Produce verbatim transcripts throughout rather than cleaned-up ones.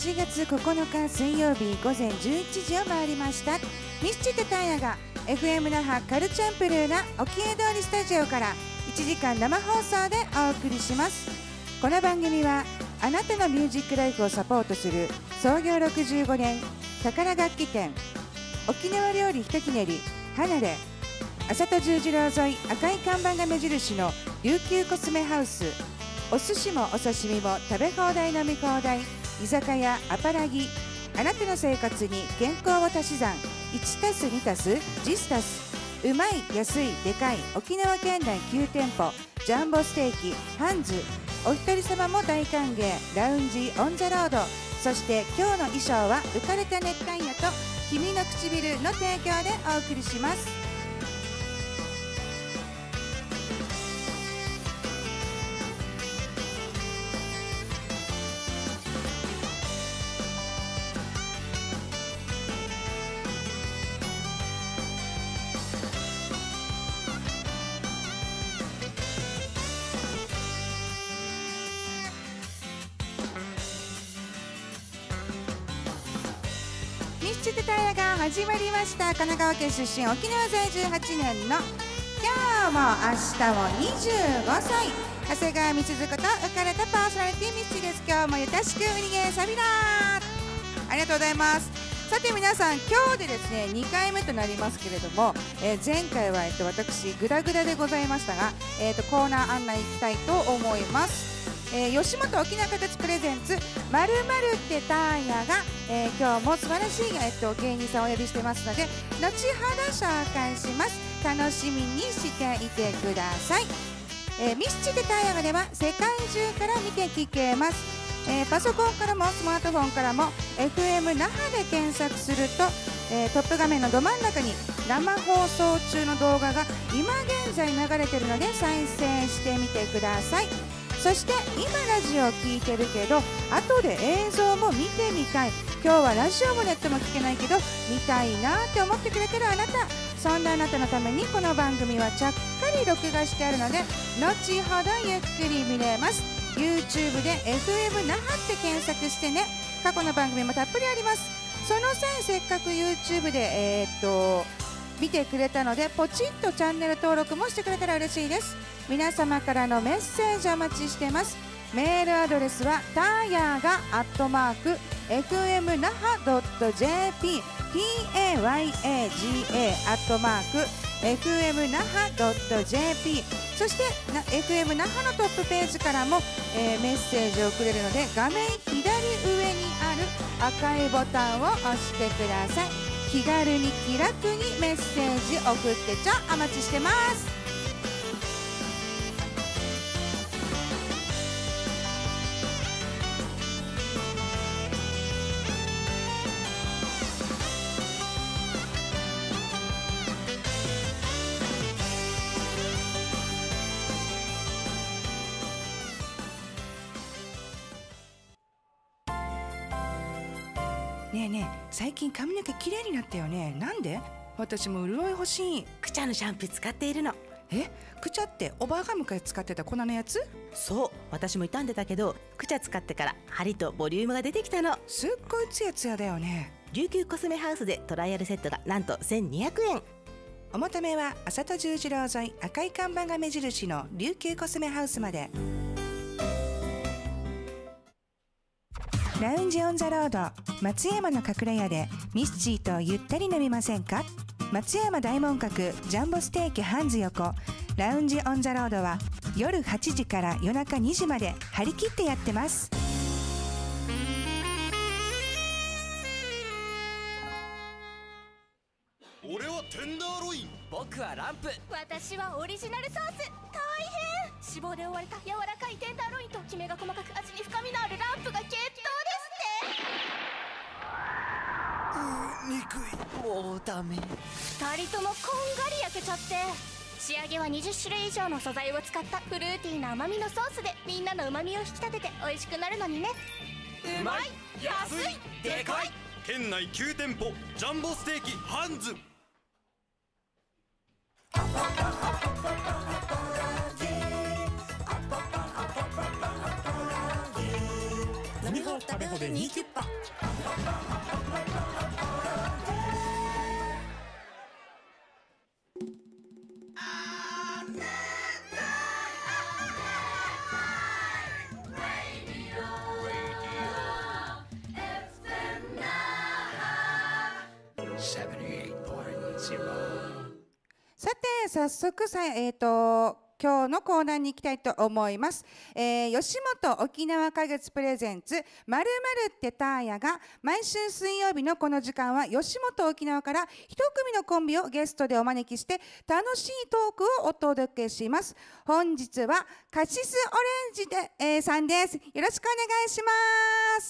ちがつここのか水曜日午前じゅういちじを回りました。ミスチとタイヤが エフエム 那覇カルチャンプルーな沖江通りスタジオからいちじかん生放送でお送りします。この番組はあなたのミュージックライフをサポートする創業ろくじゅうごねん宝楽器店、沖縄料理ひとひねり離れ、朝戸十字路沿い赤い看板が目印の琉球コスメハウス、お寿司もお刺身も食べ放題飲み放題居酒屋アパラギ、あなたの生活に健康を足し算 いちたすにたすじゅうたす、うまい安いでかい沖縄県内きゅうてんぽジャンボステーキハンズ、お一人様も大歓迎ラウンジオンザロード、そして今日の衣装は浮かれた熱帯夜と君の唇の提供でお送りします。ミスチとタイヤが始まりました。神奈川県出身、沖縄在住はちねんの今日も明日もにじゅうごさい、長谷川美鈴こと浮かれたパーソナリティミスチです。今日もゆたしくウニゲーサビラー、ありがとうございます。さて皆さん、今日でですねにかいめとなりますけれども、えー、前回は、えっと、私グダグダでございましたが、えー、とコーナー案内いきたいと思います。えー、吉本沖縄形プレゼンツまるまるってターヤが、えー、今日も素晴らしい、えっと、芸人さんをお呼びしてますので後ほど紹介します。楽しみにしていてください。えー、ミスチでターヤがでは世界中から見て聞けます。えー、パソコンからもスマートフォンからも エフエム 那覇で検索すると、えー、トップ画面のど真ん中に生放送中の動画が今現在流れているので再生してみてください。そして今ラジオを聞いてるけど後で映像も見てみたい、今日はラジオもネットも聞けないけど見たいなって思ってくれてるあなた、そんなあなたのためにこの番組はちゃっかり録画してあるので後ほどゆっくり見れます。 YouTube で エフエム 那覇って検索してね。過去の番組もたっぷりあります。その際せっかく YouTube でえー、っと見てくれたのでポチッとチャンネル登録もしてくれたら嬉しいです。皆様からのメッセージお待ちしてます。メールアドレスはターヤーがアットマーク エフエム 那覇 ドット ジェーピー タヤガ アットマーク エフエム 那覇 ドット ジェーピー、 そして エフエム 那覇のトップページからも、えー、メッセージを送れるので画面左上にある赤いボタンを押してください。気軽に気楽にメッセージ送ってちょお待ちしてます。ねえねえ、最近髪の毛きれいになったよね。なんで？私も潤い欲しい。 クチャのシャンプー使っているの。 え、クチャっておばあが昔使ってた粉のやつ？ そう、私も傷んでたけどクチャ使ってから張りとボリュームが出てきたの。 すっごいツヤツヤだよね。 琉球コスメハウスでトライアルセットがなんとせんにひゃくえん。 お求めは朝戸十字路沿い赤い看板が目印の琉球コスメハウスまで。ラウンジオンザロード松山の隠れ家でミスチーとゆったり飲みませんか？松山大門閣ジャンボステーキハンズ横ラウンジオンザロードは夜はちじから夜中にじまで張り切ってやってます。 俺はテンダーロイン、 僕はランプ、 私はオリジナルソース。大変、脂肪で覆われた柔らかいテンダーロインときめが細かく味に深みのあるランプが決闘ですって。 うー憎い、もうダメ。 二人ともこんがり焼けちゃって。仕上げはにじゅっしゅるい以上の素材を使ったフルーティーな甘みのソースでみんなの旨味を引き立てて美味しくなるのにね。 うまい、安い、でかい。 県内きゅうてんぽジャンボステーキハンズ。飲み放題食べ放題にキュッパ。 さて早速さ、えー、と今日のコーナーに行きたいと思います、えー、吉本沖縄花月プレゼンツまるまるってターヤが毎週水曜日のこの時間は吉本沖縄から一組のコンビをゲストでお招きして楽しいトークをお届けします。本日はカシスオレンジで、えー、さんです。よろしくお願いします。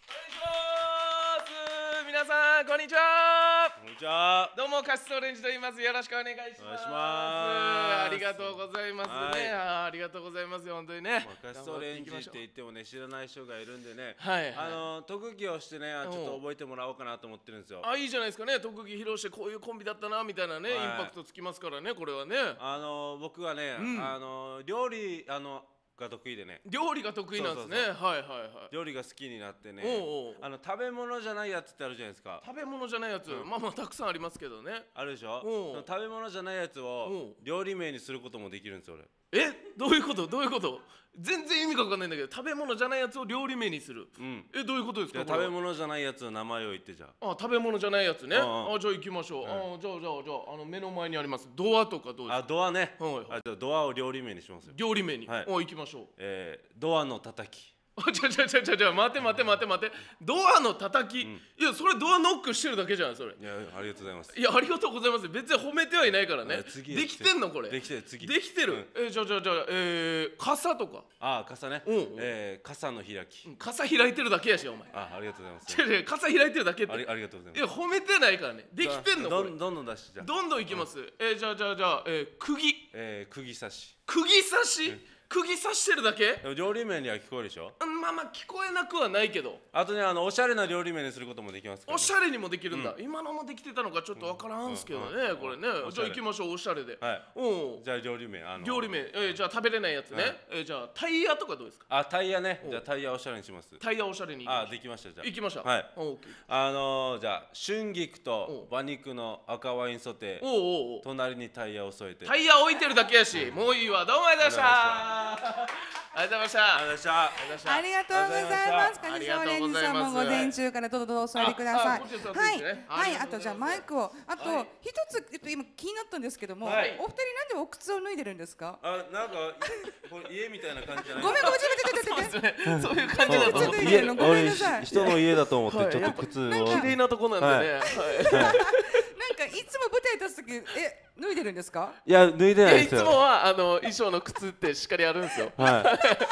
皆さんこんにちは。 こんにちは。 どうもカシスオレンジと言います。よろしくお願いします。 お願いします。 ありがとうございますね。あ、ありがとうございます本当にね。 カシスオレンジって言ってもね知らない人がいるんでね。 はい、はい、 あの特技をしてねちょっと覚えてもらおうかなと思ってるんですよ。 あ、いいじゃないですかね。特技披露してこういうコンビだったなみたいなね、はい、インパクトつきますからねこれはね。 あの僕はね、うん、あの料理あのが得意でね。 料理が得意なんですね。はいはいはい。 料理が好きになってね。 おうおう、 あの食べ物じゃないやつってあるじゃないですか。 食べ物じゃないやつ、うん、まあまあたくさんありますけどね。 あるでしょ。食べ物じゃないやつを料理名にすることもできるんですよ俺。 え、どういうことどういうこと？全然意味が分かんないんだけど、食べ物じゃないやつを料理名にする。うん、え、どういうことですか？ 食べ物じゃないやつの名前を言ってじゃあ。あ、食べ物じゃないやつね。ああ、じゃあ行きましょう。ああ、じゃあじゃあじゃああの目の前にありますドアとかどうですか？ あ、ドアね。 はい。 あ、じゃあドアを料理名にしますよ。 料理名に。 はい。 お、行きましょう。 えー、ドアの叩き。 あ、ちょちょちょちょちょ待って待って待って待って。ドアの叩き、うん、いやそれドアノックしてるだけじゃんそれ。 いやありがとうございます。 いやありがとうございます。別に褒めてはいないからね。 次できてんのこれ。 できてる次。 できてる。うん、えじゃあじゃあじゃあえー、傘とか。 ああ傘ね。うん、えー、傘の開き。 傘開いてるだけやしお前。 あありがとうございます。 違う違う傘開いてるだけって。 ありありがとうございます。 いや褒めてないからね。できてんのこれ。 どんどんどん出しじゃ。 どんどんいきます。うん、えー、じゃあじゃあじゃあえー、釘。 えー、釘刺し。 釘刺し。うん、釘刺してるだけ？ 料理名には聞こえるでしょ。 まあまあ聞こえなくはないけど。 あとね、あのおしゃれな料理名にすることもできますから、ね。 おしゃれにもできるんだ。うん、今のもできてたのかちょっとわからんすけどね、これね。じゃあ行きましょうおしゃれで。 はい。 おじゃあ料理名あの。 料理名、えー、じゃあ食べれないやつね。はい、えー、じゃあタイヤとかどうですか？ あ、タイヤね。じゃあタイヤおしゃれにします。 タイヤおしゃれに。 あ、できましたじゃあ。 行きました。 はい。あのー、じゃあ春菊と馬肉の赤ワインソテー。おお。隣にタイヤを添えて。 タイヤ置いてるだけやし、もういいわ。どうもありがとうございました。ありがとうございました。 ありがとうございました。 ありがとうございます。カシスオレンジさんも午前中からどうぞお座りください。はいはい。あとじゃあマイクをあと一つえっと今気になったんですけども、お二人なんでお靴を脱いでるんですか？ あ、なんかこれ家みたいな感じじゃない。 ごめんごめんちょっと待って待って待って。 そういう感じだと思って。 家ごめんなさい。 人の家だと思ってちょっと靴を。 綺麗なとこなんでね。 なんかいつも舞台立つ時え脱いでるんですか？ いや脱いでないですよ。 いつもはあの衣装の靴ってしっかりあるんですよ。 はい。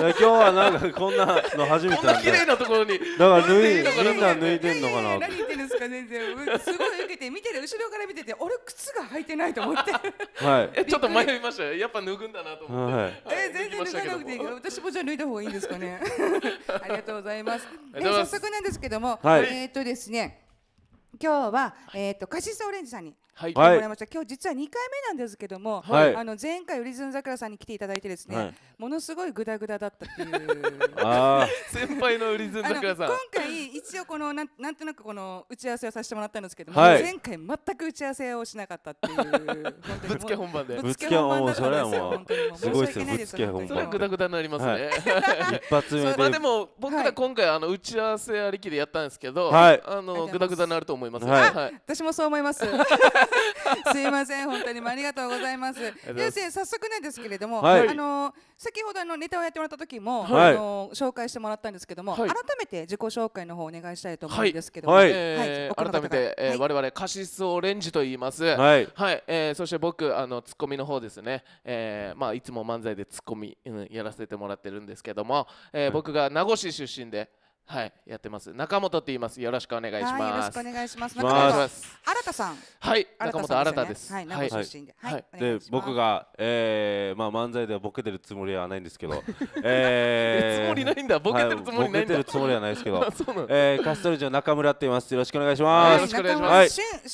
今日はなんかこんなの初めてなんで。こんな綺麗なところに。 だから脱いみんな脱いでんのかな。 何言ってんですか全然。すごい受けて見てる後ろから見てて俺靴が履いてないと思って。 はい。 ちょっと迷いましたよ。やっぱ脱ぐんだなと思って。はい。 え全然脱がなくていい。私もじゃあ脱いだ方がいいんですかね。ありがとうございます。早速なんですけども、えっとですね。今日は、えー、とカシスオレンジさんに来てもらいました。今日実はにかいめなんですけども、はい、あの前回ウリズン桜さんに来ていただいてですね、はい、ものすごいグダグダだったっていうあ先輩のウリズン桜さん今回一応このなんなんとなくこの打ち合わせをさせてもらったんですけども、はい、前回全く打ち合わせをしなかったっていうぶつけ本番でぶつけ本番だったんですよ。 本当にもう申し訳ないです。 それはグダグダになりますね、はい、 一発目でまあでも僕ら今回あの打ち合わせありきでやったんですけど、はい、あのグダグダになると思います。 はいはい、私もそう思います。すいません、本当にもありがとうございます。で、早速なんですけれども、はい、あの先ほどのネタをやってもらった時も、はい、あの紹介してもらったんですけども、はい、改めて自己紹介の方お願いしたいと思うんですけども、 はいえー、改めて、えーはい、我々カシスオレンジと言います。はい、はいえー、そして僕あのツッコミの方ですね。えー、まあいつも漫才でツッコミ、うん、やらせてもらってるんですけども、えー、僕が名護市出身で。はい、やってます。中本って言います。よろしくお願いします。 よろしくお願いします。中本新さん。 はい、中本新です。 はい、名護出身で。はい。 で、僕がえまあ漫才ではボケてるつもりはないんですけど、えつもりないんだ。ボケてるつもりないんだ。 ボケてるつもりはないですけど、えカシスオレンジの中村って言います。よろしくお願いします。 よろしくお願いします。 春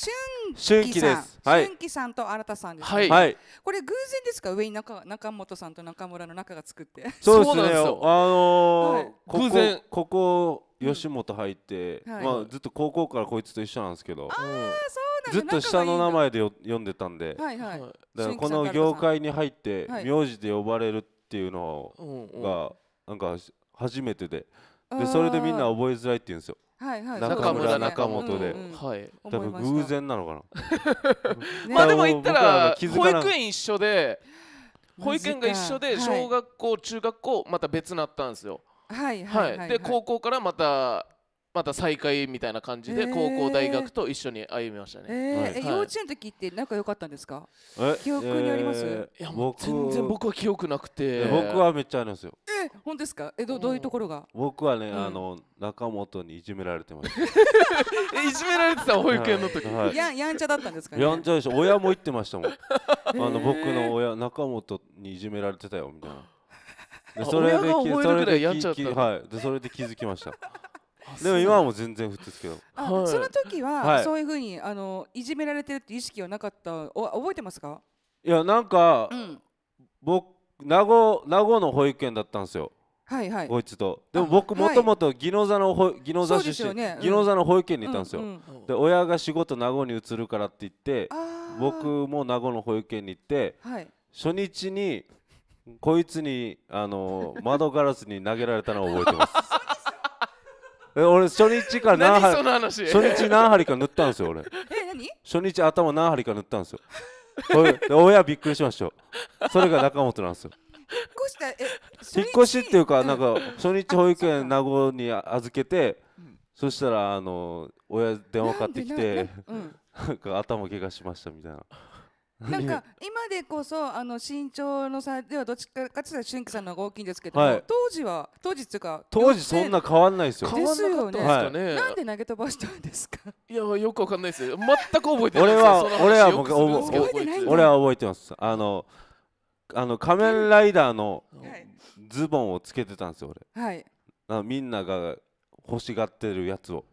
春季さん、 はい、 春季さんと新田さんですね。 はいはい、 これ偶然ですか、上に中中本さんと中村の中が作って。 そうですね。あそうなんですよのーはいこ偶然こここ吉本入って、 うんはいまあずっと高校からこいつと一緒なんですけど、 ああ、そうなんだ。 ずっと下の名仲前でよ呼んでたんで、 がいいんだ。はいはい。 だからこの業界に入ってはい名字で呼ばれるっていうのうんうんがなんか初めてで、でそれでみんな覚えづらいって言うんですよ。 はいはい、 中村そうですね中本でうんうんはい多分偶然なのかな。 ねまあでも言った僕ららが気づかな保育園一緒で保育園が一緒でマジか小学校中学校また別になったんですよ。 はいははいはいはい。 いで高校からまたまた再会みたいな感じでへー高校大学と一緒に歩みましたえね。 はいーえ、 はい幼稚園の時って仲良かったんですか？ え記憶にありますえーいやもう僕全然僕は記憶なくて僕はめっちゃあるんですよ。 え、本当ですか？え、どどういうところが？ 僕はね、 うんあの中本にいじめられてましえいじめられてた保育園の時た。はい。 やんやんちゃだったんですかね？ やんちゃでしょ。親も言ってましたもん。あのへー僕の親中本にいじめられてたよみたいな。であそれで親が覚えるぐらいやんちゃだったききはい。でそれで気づきました。でも今はもう全然普通ですけど。 あ、 はいその時は、 はいそういうふうにあのいじめられてるって意識はなかった。お覚えてますか？ いやなんかうん。 僕名護名護の保育園だったんですよ。 はいはい。 こいつと。でもあ僕はいもともと宜野座の保宜野座そうです出身、 よねうん宜野座の保育園にいたんですよ。 うんうんで親が仕事名護に移るからって言って、 あー僕も名護の保育園に行ってはい。 初日にこいつにあの窓ガラスに投げられたのを覚えてます。え俺初日から何何その針話初日何針か塗ったんですよ俺。 え、何？ 初日頭何針か塗ったんですよ。これで親びっくりしましたよ。それが中本なんですよ。 引っ越したえ引っ越しっていうか、なんかか初日保育あそうか園名護に預けて、 うんそしたらあの親電話かかってきて、 うん。 なんか頭怪我しましたみたいな。 なんか今でこそあの身長の差ではどっちかかつて春季さんの方が大きいんですけども、 はい当時は当時っていうか当時そんな変わんないですよ。 変わんなかったんですかね、 なんで投げ飛ばしたんですか？ いやよくわかんないですよ全く覚えてないですよ俺はその話俺はよくするんですけど覚えてないんだ俺は覚えてます。あのあの仮面ライダーのはいズボンをつけてたんですよ俺。 はい。 あみんなが欲しがってるやつを。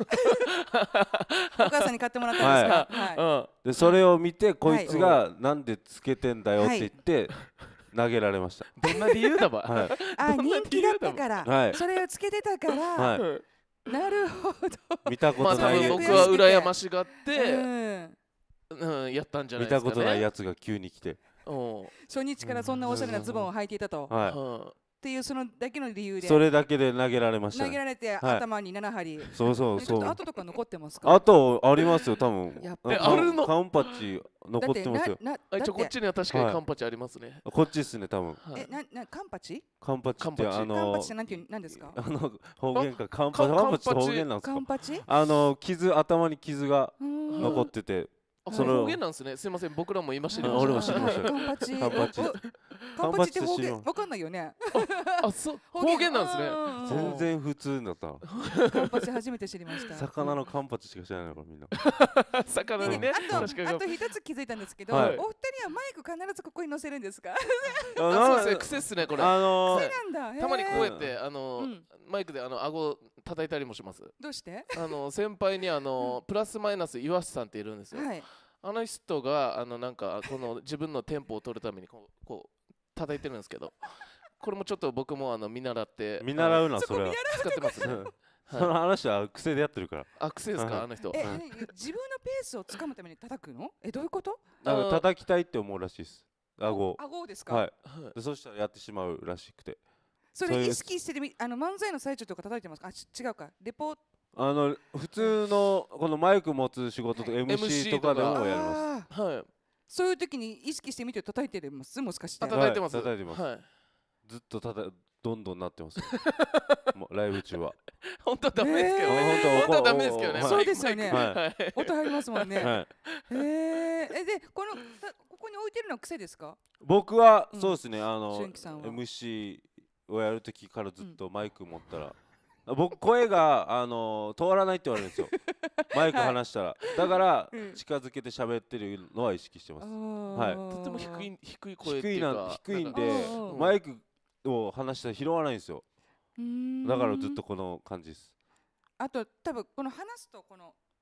お母さんに買ってもらったんですか？はい。 うんでそれを見てこいつがなんでつけてんだよって言って投げられました。 どんな理由だば、 はいあ、 どんな人気だったから、 はいそれをつけてたから、 はい。 なるほど。 見たこまあ多分とないや僕は羨ましがっうて、 ん。 うん、やったんじゃない見ですかねたことないやつが急に来て。 うん初日からそんなおしゃれなズボンを履いていたと、っはうんていうそのだけの理由い。 でそれだけで投げられましたね。 投げられてはい頭になな針。 そうそうちょっとそう。 後とか残ってますか？ あとありますよ多分。 やっぱりカンあるのカンパチ残ってますよ。 だってあ一応こっななだってちには確かにカンパチありますね、 こっちですね多分。 はいえななカンパチ？ カンパチってカンパチあのカンパチってなんていうなんですか？ あの方言かカンパカンチカンパチってカンパチ方言なんですかカン。パチ？ あの傷頭に傷がうん残ってて。 あそれを方言なんですねすいません僕らも今知りあました俺も知りましたカンパチ。 カンパチおカンパチって方カンパチって知らん言わかんないよね。 あそう方言なんですねうん全然普通だった。 カンパチ初めて知りました。 魚のカンパチしか知らないのかみんな。 魚にねねねあと確かにあと一つ気づいたんですけど、 はいお二人はマイク必ずここに載せるんですか？ ああそうですね癖っすねこれあのーなんだ。 たまにこうやっへてあの、 うんマイクであの顎叩いたりもしますーどうして？ あの先輩にあの、プラスマイナス岩瀬さんっているんですよ、 はい。 あの人があのなんかこの自分のテンポを取るためにこうこう叩いてるんですけどこれもちょっと僕もあの見習って見習うあなそれは。 の使ってますねうんその話は癖でやってるから。 あ癖ですはいかあの人え、 はい何自分のペースをつかむために叩くの？え、どういうこと？ なんかあー叩きたいって思うらしいです。顎を。 顎ですか？ はい。 はいでそしたらやってしまうらしくて。 そそういうれ意識してるみあの漫才の最中とか叩いてますか？あ、ち違うか。レポートあの普通のこのマイク持つ仕事とかはいエムシー とかでもやります。 あーはいそういう時に意識してみて叩いてるますもしかして。 あ叩いてますはい叩いてますはいずっとたたどんどんなってます。もうライブ中は。 本当はダメですけどえねー本当はダメですけどねはいそうですよねマイクはい音入りますもんね。 はい。 えー、えでこのたここに置いてるのは癖ですか？ 僕はうんそうですねあの春季さんはエムシー をやるときからずっとマイク持ったら。僕声があの通らないって言われるんですよ。マイク離したら。だからうん近づけて喋ってるのは意識してます。はいとても低い低い声って低いないうかなんか低いんでうんマイクを離したら拾わないんですよ。 いだからずっとこの感じです。 あと多分この話すとこの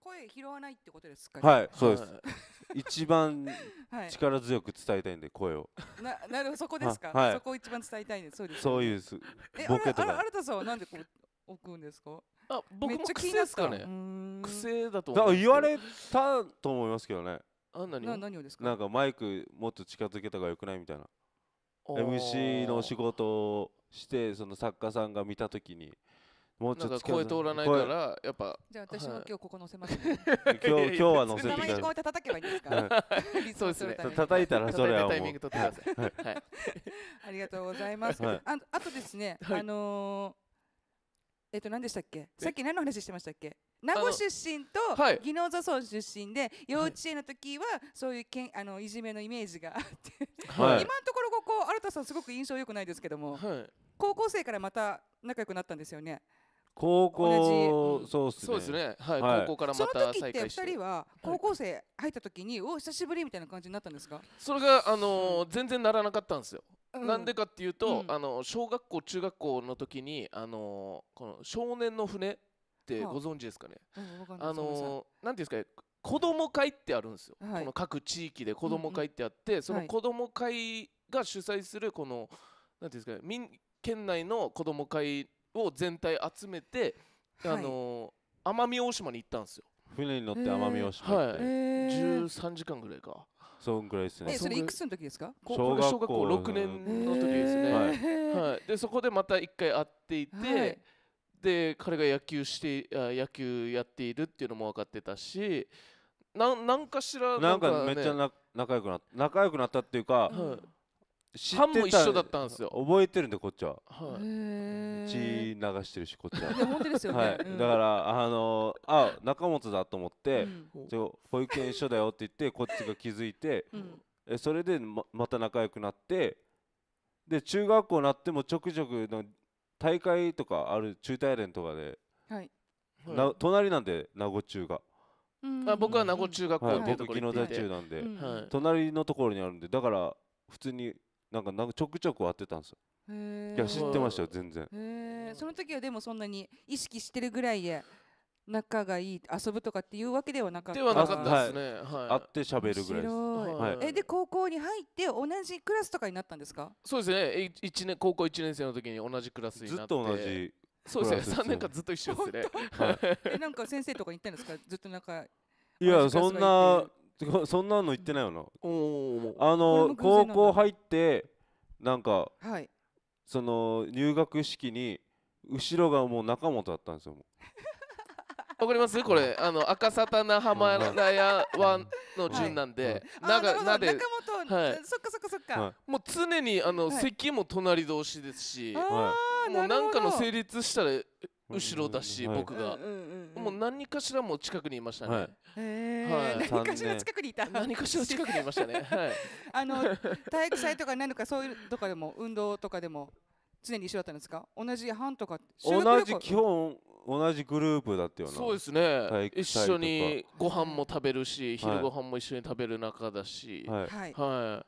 声拾わないってことですか？ はい、そうです。一番はい、 力強く伝えたいんで声を。 な、なるほど、そこですか。 はい、 そこを一番伝えたいんで、そうです、ね。 そういうす。 え、ボケとか。あらたさんはなんでこう置くんですか？ あ、僕も癖ですかね。癖だと思う。 だから言われたと思いますけどね。 あ、何を？何をですか？ なんかマイクもっと近づけた方が良くないみたいな。エムシー の仕事をしてその作家さんが見たときに。 もうちょっと声通らないからやっぱ。 じゃあ私も今日ここ載せます。 今日今日は載せてください。 名前にこうやって叩けばいいんですか？ そうですね。 叩いたらそれはもう。 タイミング取ってください。 ありがとうございます。ああとですね、あのえっと何でしたっけ？さっき何の話してましたっけ？名護出身と宜野座村出身で幼稚園の時はそういうけんあのいじめのイメージがあって今のところここ新田さんすごく印象良くないですけども高校生からまた仲良くなったんですよね。 高校そうですね。はい、高校からまた再会して。 その時ってふたりは高校生入った時にお久しぶりみたいな感じになったんですか？ それがあの全然ならなかったんですよ。なんでかっていうとあの小学校中学校の時にあのこの少年の船ってご存知ですかね？あのなんていうんですか、子ども会ってあるんですよ。この各地域で子ども会ってあってその子ども会が主催するこのなんていうんですか民県内の子ども会を全体集めて、あのー、奄美大島に行ったんですよ。 船に乗って奄美大島行って、 はい、じゅうさんじかんぐらいか。 そんぐらいですね。 え、それいくつの時ですか？ 小学校ろくねんの時ですね。はい、はい、でそこでまた一回会っていて、はい、で彼が野球してあ野球やっているっていうのも分かってたし、ななんかしらなんかめっちゃな仲良くなった仲良くなったっていうか。はい、 班も一緒だったんですよ。 覚えてるんでこっちは。 はい。 血流してるしこっちは。 本当ですよね。 はい。だからあのあ中本だと思って、保育園一緒だよって言ってこっちが気づいて、えそれでままた仲良くなって、で中学校になってもちょくちょくの大会とかある中大連とかで、な隣なんで名護中が。 あ僕は名護中学校っていうところに行ってて、僕宜野座中なんで、隣のところにあるんでだから普通に。なんかちょくちょく会ってたんですよ。いや知ってましたよ全然。 へその時はでもそんなに意識してるぐらいで仲がいい遊ぶとかっていうわけではなかった。 ではなかったですね。 会って喋るぐらいです。 はい、えで高校に入って同じクラスとかになったんですか？ そうですね。一年高校いちねん生の時に同じクラスになって。 ずっと同じ。 そうですね。さんねんかんずっと一緒ですね。 えなんか先生とかに言ったんですか？ずっと仲。 いやそんな。そんなの言ってないよな。あの高校入ってなんかその入学式に後ろがもう中本だったんですよ。 わかりますこれあの赤沙汰那浜ラヤ湾の順なんでながなで中本そっかそっかそっかもう常にあの席も隣同士ですしもうなんかの成立したら後ろだし僕がもう何かしらも近くにいましたね。 何かしら近くにいた。 何かしら近くにいましたね。 あの体育祭とか何かそういうとかでも運動とかでも常に一緒だったんですか？同じ班とか。 同じ基本同じグループだったよな。 そうですね。一緒にご飯も食べるし昼ご飯も一緒に食べる仲だし。はい。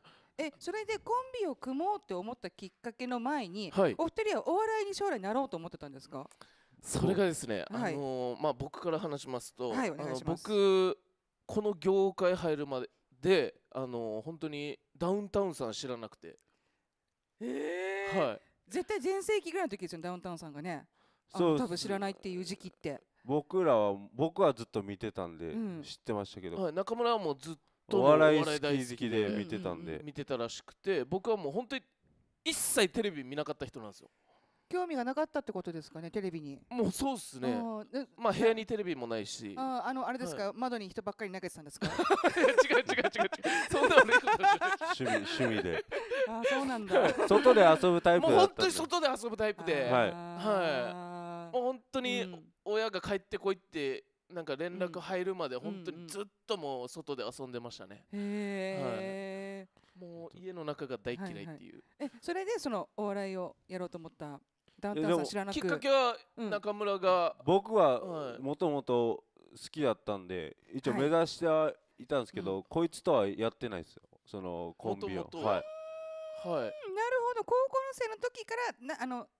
えそれでコンビを組もうって思ったきっかけの前にお二人はお笑いに将来なろうと思ってたんですか？ それがですね、あのまあ僕から話しますと、僕この業界入るまでで、あの本当にダウンタウンさん知らなくて、 えはい、絶対全盛期ぐらいの時ですよダウンタウンさんがね、そう多分知らないっていう時期って。 僕らは僕はずっと見てたんで知ってましたけど、 はい、中村はもうずっとお笑い大好きで見てたんで見てたらしくて、僕はもう本当に一切テレビ見なかった人なんですよ。 興味がなかったってことですかね、テレビに。 もうそうっすね。まあ部屋にテレビもないし。 ああのあれですか、窓に人ばっかり投げてたんですか。違う違う違う違う。そんな俺趣味趣味で。 あそうなんだ。 外で遊ぶタイプだったんで。 もう本当に外で遊ぶタイプで。はいはい。もう本当に親が帰ってこいってなんか連絡入るまで本当にずっともう外で遊んでましたね。へえ。もう家の中が大嫌いっていう。 えそれでそのお笑いをやろうと思った。ダウンタウンさん知らなく。 きっかけは中村が、 うん、僕はもともと好きだったんで一応目指してはいたんですけど、はい、こいつとはやってないですよそのコンビを。はい、 はい、 なるほど。高校生の時からなあの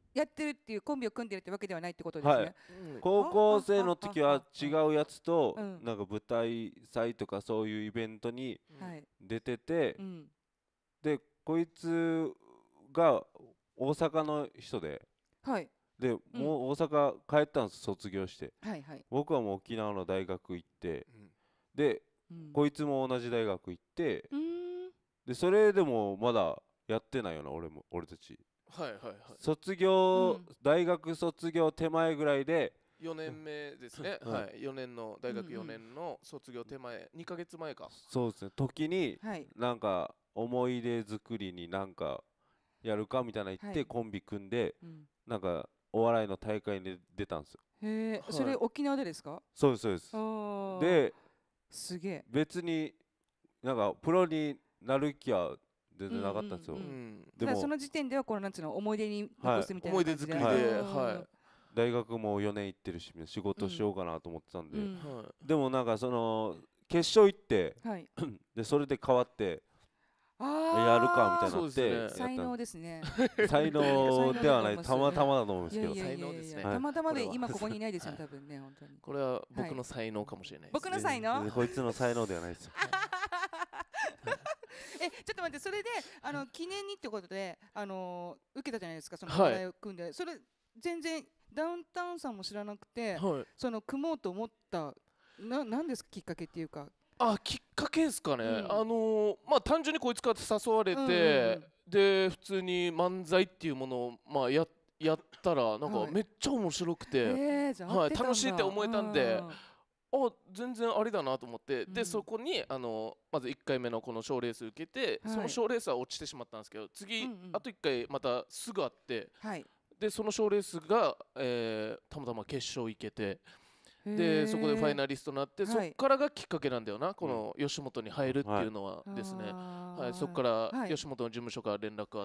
やってるっていうコンビを組んでるってわけではないってことですね。はい、 高校生の時は違うやつとなんか舞台祭とかそういうイベントに出てて、うん、でこいつが大阪の人で、はい、でもう大阪帰ったんです、卒業して、はいはい、僕はもう沖縄の大学行って、うん、で、うん、こいつも同じ大学行って、うん、でそれでもまだやってないよな俺も俺たち。はいはいはい、卒業、うん、大学卒業手前ぐらいでよねんめですね、はい、よねんの大学よねんの卒業手前にかげつまえか、 そうですね、時に、はい、なんか思い出作りになんかやるかみたいな言って、はい、コンビ組んで、うん、なんかお笑いの大会に出たんですよ。 へえ、はい、それ沖縄でですか？ そうですそうです。 ですげえ、 別になんかプロになる気は全然なかったんですよ。 でもその時点ではこのなんつうの思い出に残すみたいな感じで、 はい、思い出作りで、はい、 大学もよねん行ってるし仕事しようかなと思ってたんで、うん、でもなんかその決勝行って、はい、でそれで変わってやるかみたいになって、 ね、才能ですね。 才能ではないたまたまだと思うんですけど、 才能ですね。 たまたまで今ここにいないですよ多分ね、本当に。 これは僕の才能かもしれないです。 僕の才能？ こいつの才能ではないですよ。 え、ちょっと待って、それであの記念にってことであの受けたじゃないですか、その話題を組んで、はい、それ全然ダウンタウンさんも知らなくて、はい、その組もうと思ったな、なんですかきっかけっていうか。 あ、きっかけですかね、うん、あのー、まあ単純にこいつから誘われて、うんうんうん、で普通に漫才っていうものをまあややったらなんかめっちゃ面白くて、はいはい、楽しいって思えたんで、うん、あ、全然ありだなと思って、うん、でそこにあのまずいっかいめのこの賞レース受けて、はい、その賞レースは落ちてしまったんですけど、次、うんうん、あといっかいまたすぐあって、はい、でその賞レースが、えー、たまたま決勝行けて、でそこでファイナリストになって、そこからがきっかけなんだよな、この吉本に入るっていうのはですね、はいはい、そこから吉本の事務所から連絡あって、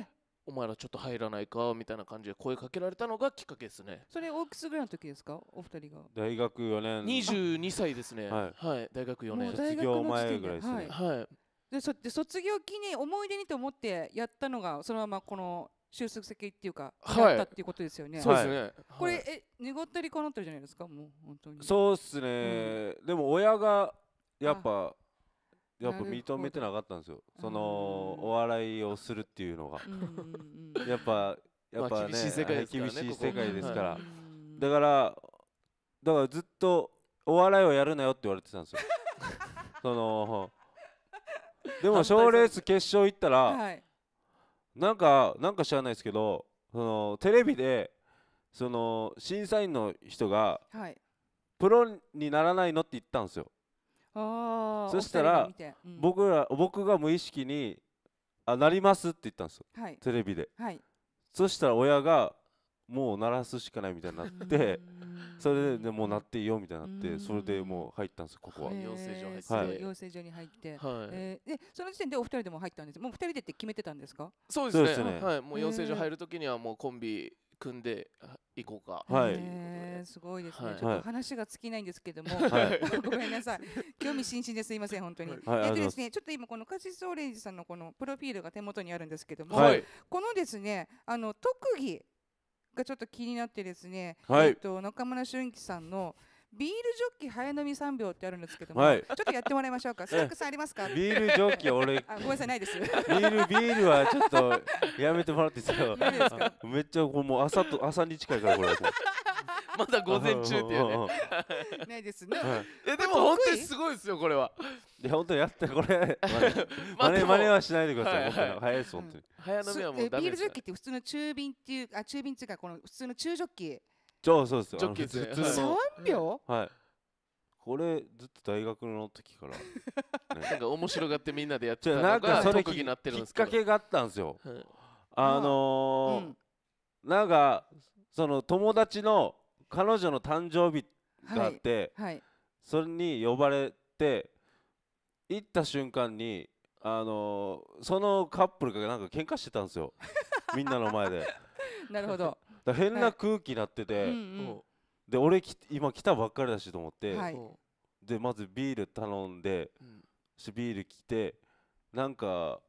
お前らちょっと入らないかみたいな感じで声かけられたのがきっかけですね。 それおいくつぐらいの時ですか、お二人が？ 大学よねん、 にじゅうにさいですね、はい、はい、大学よねん、 卒業前ぐらいですね、 はいはい、でそで卒業記念思い出にと思ってやったのがそのままこの収束先っていうか、はい、やったっていうことですよね。 そうですね。 これ、はい、え、濁ったりかなったりじゃないですか、もう本当に。 そうっすね、うん、でも親がやっぱやっぱ認めてなかったんですよ、そのお笑いをするっていうのが。やっぱやっぱね、厳しい世界ですからね、厳しい世界ですから、だからだからずっとお笑いをやるなよって言われてたんですよ。そのでも賞レース決勝行ったら、はい、なんかなんか知らないですけど、そのテレビでその審査員の人が、はい、プロにならないのって言ったんですよ。あ、そしたら、うん、僕ら僕が無意識にあなりますって言ったんですよ、はい、テレビで、はい、そしたら親がもう鳴らすしかないみたいになってそれでもうなっていいよみたいになって、それでもう入ったんですよ、ここは。 養成所入って、 はい、養成所に入って、はい、えー、でその時点でお二人でも入ったんです。もう二人でって決めてたんですか？ そうですね、はい、もう養成所入る時にはもうコンビ組んでいこうか。 はい、えー、すごいですね、はい、ちょっと話が尽きないんですけども、はい、ごめんなさい、興味津々ですいません本当に。はい、えっとですね、ちょっと今このカシスオレンジさんのこのプロフィールが手元にあるんですけども、はい、このですね、あの特技がちょっと気になってですね、はい、えっと中村俊樹さんのビールジョッキ早飲みさんびょうってあるんですけども、はい、ちょっとやってもらいましょうか。スナックさんありますか？ ビールジョッキ俺あ、ごめんなさい、ないです。ビールビールはちょっとやめてもらっていいですか？めっちゃこうもう朝と朝に近いからこれ。 まだ午前中っていうね。 ないですね。 え、でも本当にすごいですよこれは。 で本当にやってこれ真似真似はしないでください。早いです本当に。 早飲みはもうダメです。 ビールジョッキって普通の中瓶っていうあ中瓶っていうかこの普通の中ジョッキ。 そうそうですよ。 ジョッキですね。 さんびょう？ はい。これずっと大学の時からなんか面白がってみんなでやってたのが特技になってるんですけど。 きっかけがあったんですよ。あのなんかその友達の彼女の誕生日があって、はいはい、それに呼ばれて行った瞬間に、あのー、そのカップルがなんか喧嘩してたんですよみんなの前で。 なるほど。 だ変な空気になってて、はい、うんうん、で俺き今来たばっかりだしと思って、はい、でまずビール頼んで、うん、ビール来てなんか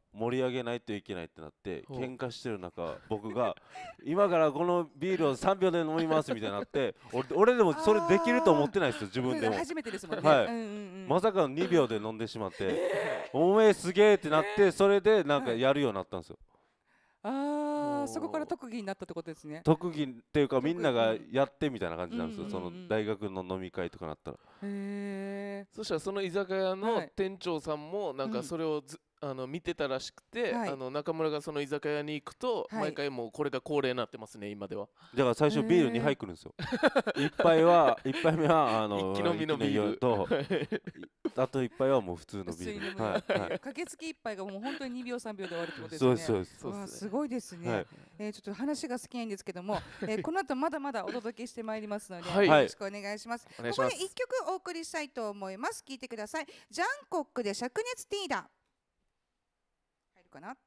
盛り上げないといけないってなって喧嘩してる中僕が今からこのビールをさんびょうで飲みますみたいになって俺俺でもそれできると思ってないですよ自分でも初めてですもんね、 はい、 うんうんうん、 まさかのにびょうで飲んでしまっておめえすげえってなってそれでなんかやるようになったんですよ。 ああ、そこから特技になったってことですね。 特技っていうかみんながやってみたいな感じなんですよ、その大学の飲み会とかなったら。 へえ。 そしたらその居酒屋の店長さんもなんかそれをず、うん、あの見てたらしくて、はい、あの中村がその居酒屋に行くと、はい、毎回もうこれが恒例になってますね今では。 だから最初ビールにはい来るんですよ。一杯は一杯目はあの一気飲みのビールとあと一杯はもう普通のビール。はいはい、駆けつき一杯がもう本当ににびょうさんびょうで終わるってことですね。 そうですそうです。すごいですね。はい、えー、ちょっと話が好きなんですけども、えー、この後まだまだお届けしてまいりますので、はい、よろしくお願いします。ここで一曲お送りしたいと思います。聞いてください。ジャンコックで灼熱ティーダ。入るかな。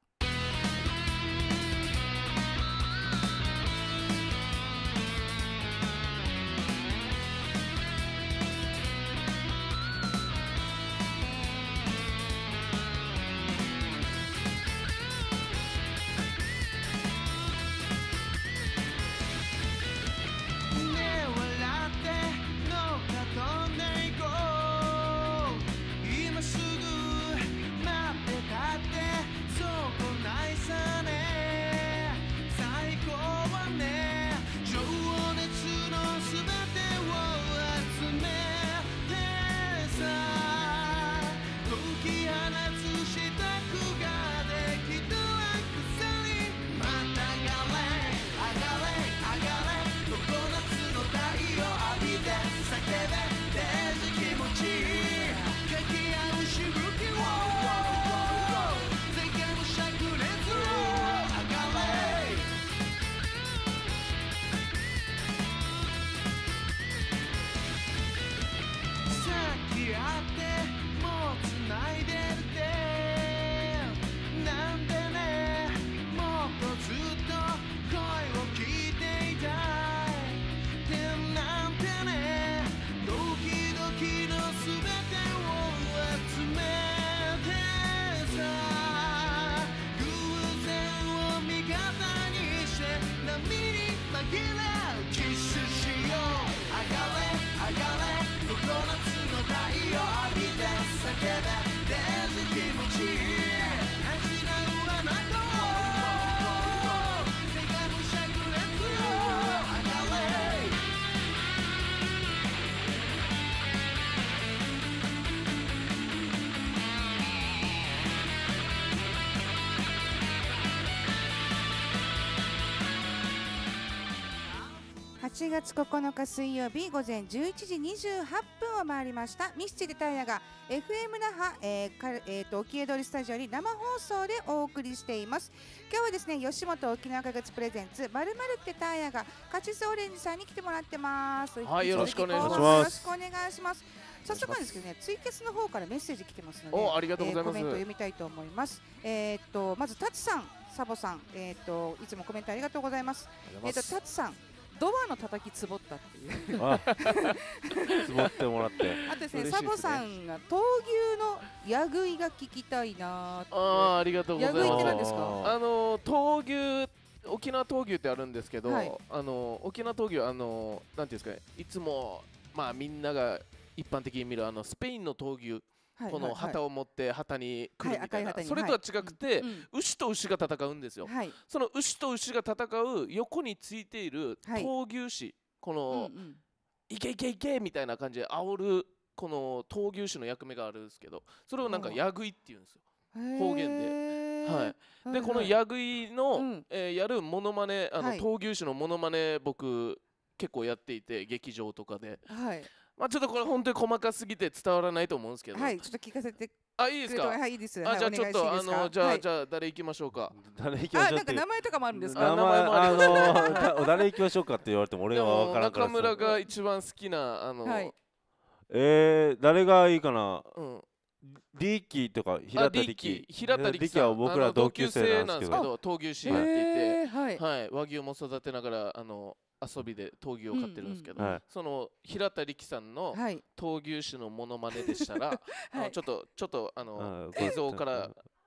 はちがつここのか水曜日午前じゅういちじにじゅうはっぷんを回りました。ミスチルタイヤが エフエム 那覇、えーかえー、と沖江通りスタジオに生放送でお送りしています。今日はですね吉本沖縄花月プレゼンツまるまるってタイヤがカチスオレンジさんに来てもらってます。 はい、よろしくお願いします。 よろしくお願いします。早速なんですけどね、ツイキャスの方からメッセージ来てますので、 おありがとうございます。 えー、コメント読みたいと思います。えー、っとまずタツさん、サボさん、えー、っといつもコメントありがとうございます。えー、っとタツさん。ドアの叩きつぼったっていうつぼってもらってあとですね、サボさんが闘牛のやぐいが聞きたいなーって。 あー、ありがとうございます。 やぐいって何ですか？ あの闘牛、沖縄闘牛ってあるんですけど、はい、あの沖縄闘牛、あのなんていうんですかね、いつもまあみんなが一般的に見るあのスペインの闘牛、この旗を持って旗に来るみたいな、はい、それとは違くて、はい、うん、牛と牛が戦うんですよ、はい、その牛と牛が戦う横についている闘牛士、この、うんうん、いけいけいけみたいな感じで煽るこの闘牛士の役目があるんですけど、それをなんかやぐいっていうんですよ、方言で。はい、でこのやぐいの、うん、えー、やるモノマネ、あの、はい、闘牛士のモノマネ僕結構やっていて劇場とかで。はい、まあちょっとこれ本当に細かすぎて伝わらないと思うんですけど、 はい、ちょっと聞かせて。 あ、いいですか。 はい、いいです。 あ、じゃあちょっとあのじゃあじゃあ誰行きましょうか。 誰行きましょう。 あ、なんか名前とかもあるんですか。 名前もある。あの誰行きましょうかって言われても俺がわからんから。 中村が一番好きなあの。 えー、誰がいいかな。うん。リッキーとか平田リッキー。 平田リッキーは僕ら同級生なんですけど、闘牛士やっていて、はい、和牛も育てながらあの。遊びで闘牛を飼ってるんですけど、うんうん、その平田力さんの闘牛士のモノマネでしたら、はい、あのちょっとちょっとあの映像から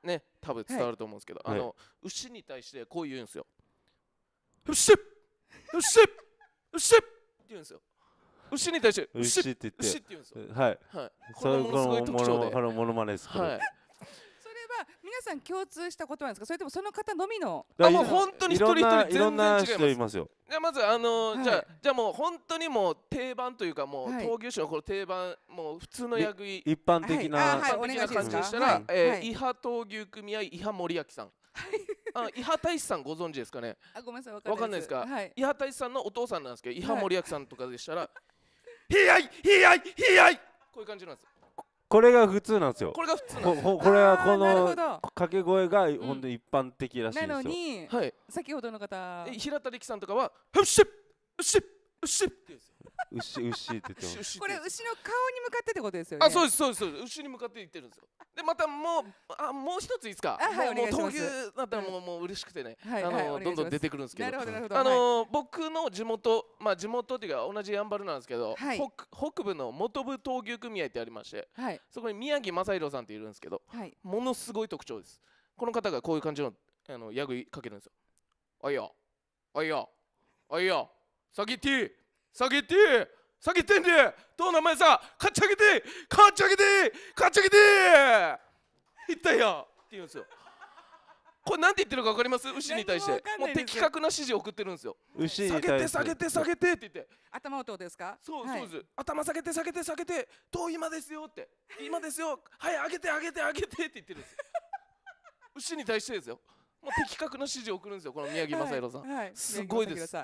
ね多分伝わると思うんですけど、 はい、 あの牛に対してこう言うんですよ。うっしっうっしっうっしっって言うんですよ。牛に対して牛って言って牛って言うんですよ。 はい。 はい。 それこれものすごい特徴で。 このモノマネです。 はい。 それは皆さん共通したことなんですか、それともその方のみの。 あ、もう本当に一人一人全然違います。 いろんな人いますよ。 じゃあまずあのーはい、じゃあじゃあもう本当にもう定番というかもう闘牛士のこの定番もう普通の役位一般的な、 はい、一般的な感じでしたら、はい、えー、伊波闘牛組合伊波森明さん。あ、伊波大志さんご存知ですかね。 あ、ごめんなさい、わかんないですか。 はい、 伊波大志さんのお父さんなんですけど、伊波森明さんとかでしたら、ひやいひやいひやい、こういう感じなんですよ。 これが普通なんですよ。 これが普通なんですよ。 これはこの掛け声が本当に一般的らしいですよ。 なのに、 はい、 先ほどの方、 平田力さんとかは「うっしっうっしっうっしっ」って言うんですよ。 牛牛って言ってます。 これ牛の顔に向かってってことですよね。 あ、そうですそうですそうです。牛に向かって言ってるんですよ。でまたもうあもう一ついいですか。 あ、はい、 もう闘牛だったらもうもう嬉しくてね、 はい、 あの、 はい、 どんどん出てくるんですけど。 なるほどなるほど。 あのーはい、僕の地元まあ地元っていうか同じやんばるなんですけど、 はい、 北北部の本部闘牛組合ってありまして、はい、そこに宮城正弘さんっているんですけど、はい、ものすごい特徴です。この方がこういう感じのあのやぐいかけるんですよ。あいやあいやあいや下げて下げて下げてんでどう名前さかっちゃげてかっちゃげてかっちゃげていったやって言うんですよ。これなんて言ってるか分かります？牛に対してもう的確な指示を送ってるんですよ。 牛に下げて下げて下げてって言って、 頭音ですか？ そう、はい、そうです。頭下げて下げて下げてどう今ですよって今ですよはい上げて上げて上げてって言ってるんですよ。牛に対してですよ。もう的確な指示を送るんですよ、この宮城正弘さん。はいはい、すごいです。はい、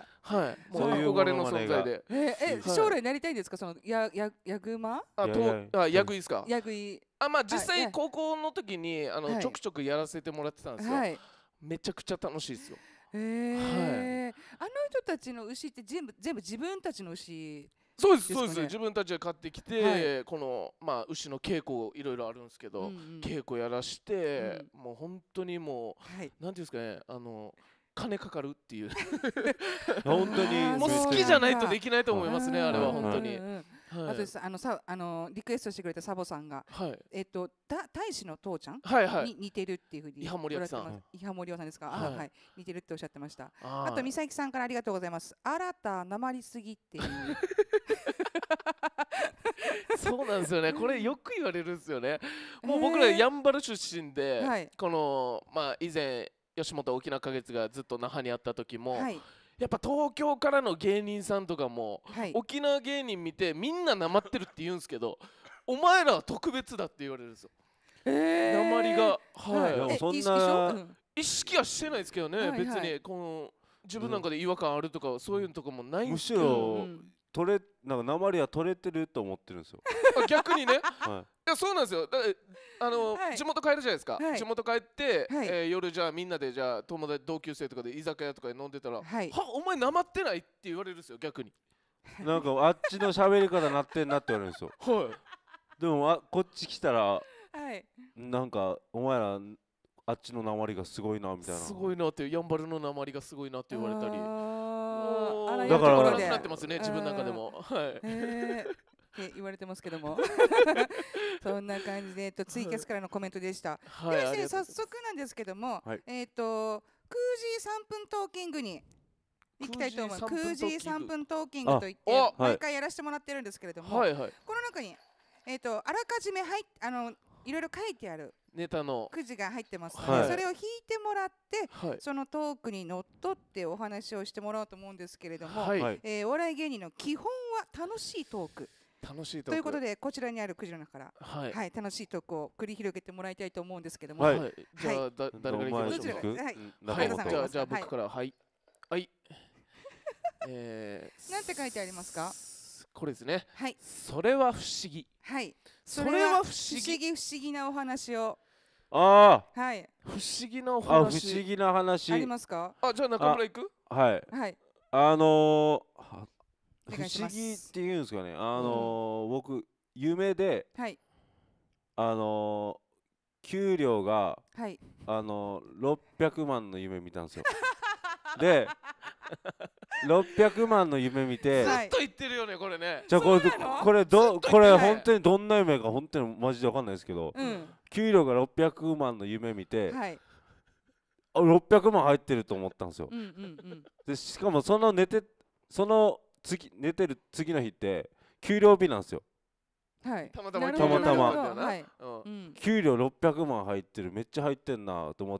もう憧れの存在で。 えー、え、はい、将来なりたいんですか、そのややヤグマ？ あ、とあヤグイですか？ ヤグイ。あ、 まあ実際高校の時にあの、はい、ちょくちょくやらせてもらってたんですよ。はい、めちゃくちゃ楽しいですよ。 へえー。はい、あの人たちの牛って全部全部自分たちの牛。 そうですそうです。自分たちで買ってきて、はい、このまあ牛の稽古いろいろあるんですけど、うんうん、稽古やらして、うん、もう本当にもう、はい、なんていうんですかね、あの金かかるっていう本当にもう好きじゃないとできないと思いますね、あれは本当に。 あとです、あのさあのリクエストしてくれたサボさんが、はい、えっとだ大使の父ちゃん、はいはい、に似てるっていうふうに伊波森さん、 伊波森さんですか、はい、はい、似てるっておっしゃってました。あ, あと美咲さんからありがとうございます。新たなまりすぎっていうそうなんですよね。これよく言われるんですよね。もう僕らやんばる出身で、はい、このまあ以前吉本沖縄花月がずっと那覇にあった時も、はい、やっぱ東京からの芸人さんとかも、はい、沖縄芸人見てみんななまってるって言うんですけど、お前らは特別だって言われるんですよ。なまりが、はい、 そんな意識はしてないですけどね、はいはい、別にこの自分なんかで違和感あるとか、うん、そういうのとかもないんですけど、むしろ、うん取れなんか鉛は取れてると思ってるんですよ。 逆にね、はい、いやそうなんですよ。だあの、はい、地元帰るじゃないですか。はい、地元帰って、はい、えー、夜じゃあみんなでじゃあ友達同級生とかで居酒屋とかで飲んでたら、はい、はお前なまってないって言われるんですよ、逆に。 なんかあっちの喋り方なってんなって言われるんですよ。はい。でもあこっち来たら、はい、なんかお前らあっちの鉛がすごいなみたいな。 すごいなってやんばるの鉛がすごいなって言われたり。 だからなってますね、自分なんかでも。はい。 えー、って言われてますけどもそんな感じで、えっと、ツイキャスからのコメントでした。はい、ではですね、早速なんですけども、はい、えっとくじさんぷんトーキングに行きたいと思います。くじさんぷんトーキングといって毎回やらせてもらってるんですけれども、はいはい、この中に、えっと、あらかじめ入っあのいろいろ書いてあるネタのくじが入ってますので、はい、それを引いてもらって、はい、そのトークにのっとってお話をしてもらおうと思うんですけれども、はい、えー、お笑い芸人の基本は楽しいトーク。 楽しいトークということで、こちらにあるくじの中から、はい、はい、楽しいトークを繰り広げてもらいたいと思うんですけども、 はい、はい、じゃあ、だ誰からいきましょうか。 はい、 はい、じゃあ、じゃあ僕から、はい、はい、 えー、なんて書いてありますか？ これですね。 はい。 それは不思議。 はい。 それは不思議。 不思議不思議なお話を。 ああ。 はい。 不思議なお話。 あ、不思議な話。 ありますか？ あ、じゃあ中村行く？ はい。 はい。 あのー、不思議って言うんですかね。あのー、僕夢で、はい。あのー、給料が、はい。あのー、ろっぴゃくまんの夢見たんですよ。で。 ろっぴゃくまんの夢見て、 ずっと言ってるよねこれね。 じゃあこれこれどこれ本当にどんな夢か本当にマジでわかんないですけど、給料がろっぴゃくまんの夢見て、あろっぴゃくまん入ってると思ったんですよ。でしかもその寝てその次寝てる次の日って給料日なんですよ。 たまたまたまたま給料ろっぴゃくまん入ってる、めっちゃ入ってんなと思って、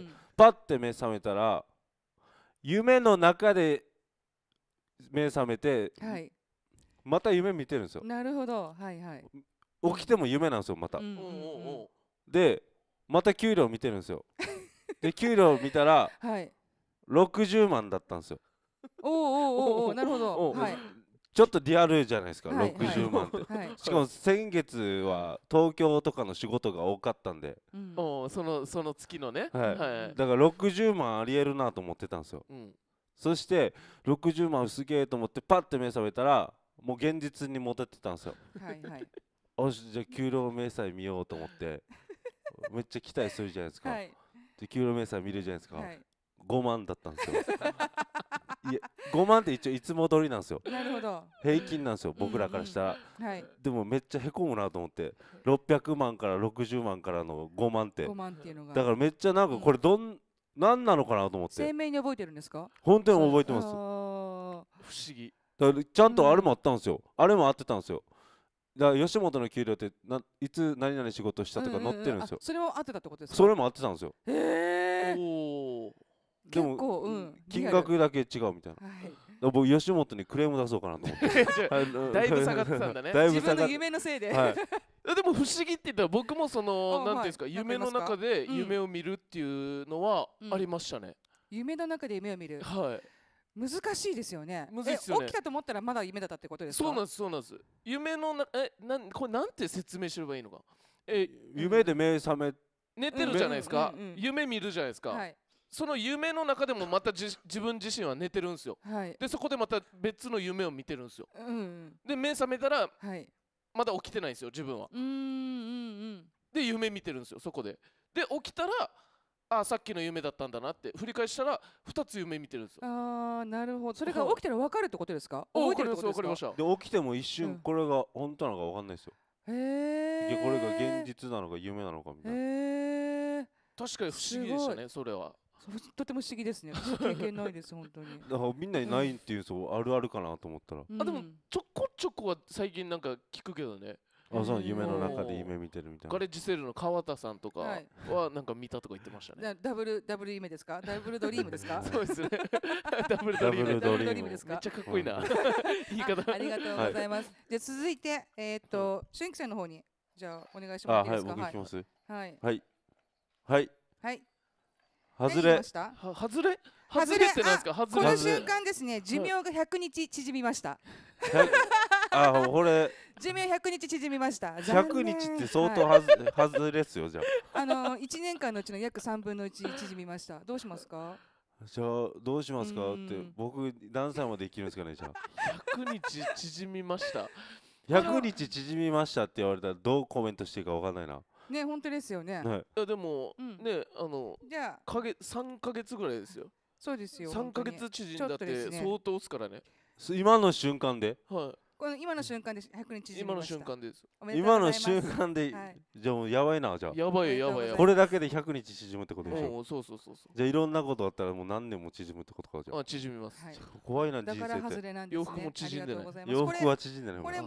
パッて目覚めたら夢の中で目覚めて、また夢見てるんですよ。 なるほど、はいはい。 起きても夢なんですよまた。でまた給料見てるんですよ。で給料見たらろくじゅうまんだったんですよ。 おおおおお、なるほど。 ちょっとリアルじゃないですか、ろくじゅうまんって。しかも先月は東京とかの仕事が多かったんで、 そのその月のね。だからろくじゅうまんありえるなと思ってたんですよ。そしてろくじゅうまんすげえと思ってパッて目覚めたらもう現実に戻ってたんですよ。よしじゃあ給料明細見ようと思ってめっちゃ期待するじゃないですか。で給料明細見るじゃないですか。ごまんだったんですよ。いやごまんって一応いつも通りなんですよ。 なるほど。 平均なんですよ僕らからしたら。でもめっちゃへこむなと思って、ろっぴゃくまんからろくじゅうまんからのごまんって、だからめっちゃなんかこれどん何なのかなと思って。 鮮明に覚えてるんですか？ 本当に覚えてます。不思議。 だからちゃんとあれもあったんですよ。あれもあってたんですよ。だから吉本の給料ってないつ何々仕事したとか載ってるんですよ。 それも合ってたってことですか？ それも合ってたんですよ。 へえ。 でも金額だけ違うみたいな。僕吉本にクレーム出そうかなと思って。 だいぶ下がってたんだね。 自分の夢のせいで。 でも不思議って言ったら僕もそのなんていうんですか、夢の中で夢を見るっていうのはありましたね。 夢の中で夢を見る。はい。難しいですよね。起きたと思ったらまだ夢だったってことですか？ そうなんですそうなんです。夢のなえなんこれなんて説明すればいいのか。 え夢で目覚め寝てるじゃないですか。夢見るじゃないですか。その夢の中でもまたじ自分自身は寝てるんですよ。でそこでまた別の夢を見てるんですよ。で目覚めたらまだ起きてないんですよ自分は。で夢見てるんですよそこで。で起きたらあさっきの夢だったんだなって振り返したらふたつ夢見てるんですよ。 ああなるほど。それが起きたら分かるってことですか？覚えてるってことですか？ で起きても一瞬これが本当なのか分かんないですよ。へえ。これが現実なのか夢なのかみたいな。へえ。確かに不思議でしたねそれは。 とても不思議ですね。経験ないです本当に。 だからみんなにないっていうそうあるあるかなと思ったら。 あでもちょこちょこは最近なんか聞くけどね。 あそう夢の中で夢見てるみたいな。 ガレッジセールの川田さんとかはなんか見たとか言ってましたね。 ダブルダブル夢ですか？ダブルドリームですか？ そうですね。ダブルドリーム。 ダブルドリームですか？ めっちゃかっこいいな。言い方。 ありがとうございます。で続いてえっと春季さんの方にじゃあお願いします。 はい僕行きます。 はいはいはいはい。 外れ。 外れ？外れってなんですか？外れ。 この瞬間ですね、寿命がひゃくにち縮みました。 あ、これ。 寿命ひゃくにち縮みました。 ひゃくにちって相当はず外れっすよじゃあ。 あのいちねんかんのうちの約さんぶんのいち縮みました。どうしますか？ じゃあどうしますかって僕何歳まで生きるんですかねじゃあ。 ひゃくにち縮みました。 ひゃくにち縮みましたって言われたらどうコメントしていいかわかんないな。 ね本当ですよね。 いやでもねあのじゃあかげさんかげつぐらいですよ。 そうですよ。 さんかげつ縮んだって相当ですからね。 今の瞬間で。 はい。 この今の瞬間でひゃくにち縮みました。 今の瞬間です。 今の瞬間でじゃあもうやばいなじゃあ。 やばいやばいやばい。 これだけでひゃくにち縮むってことでしょ。 そうそうそうそう。 じゃあいろんなことあったらもう何年も縮むってことかじゃあ。 あ縮みます。 怖いな人生って。 だから外れなんですね。 洋服も縮んでない。 洋服は縮んでない。これ。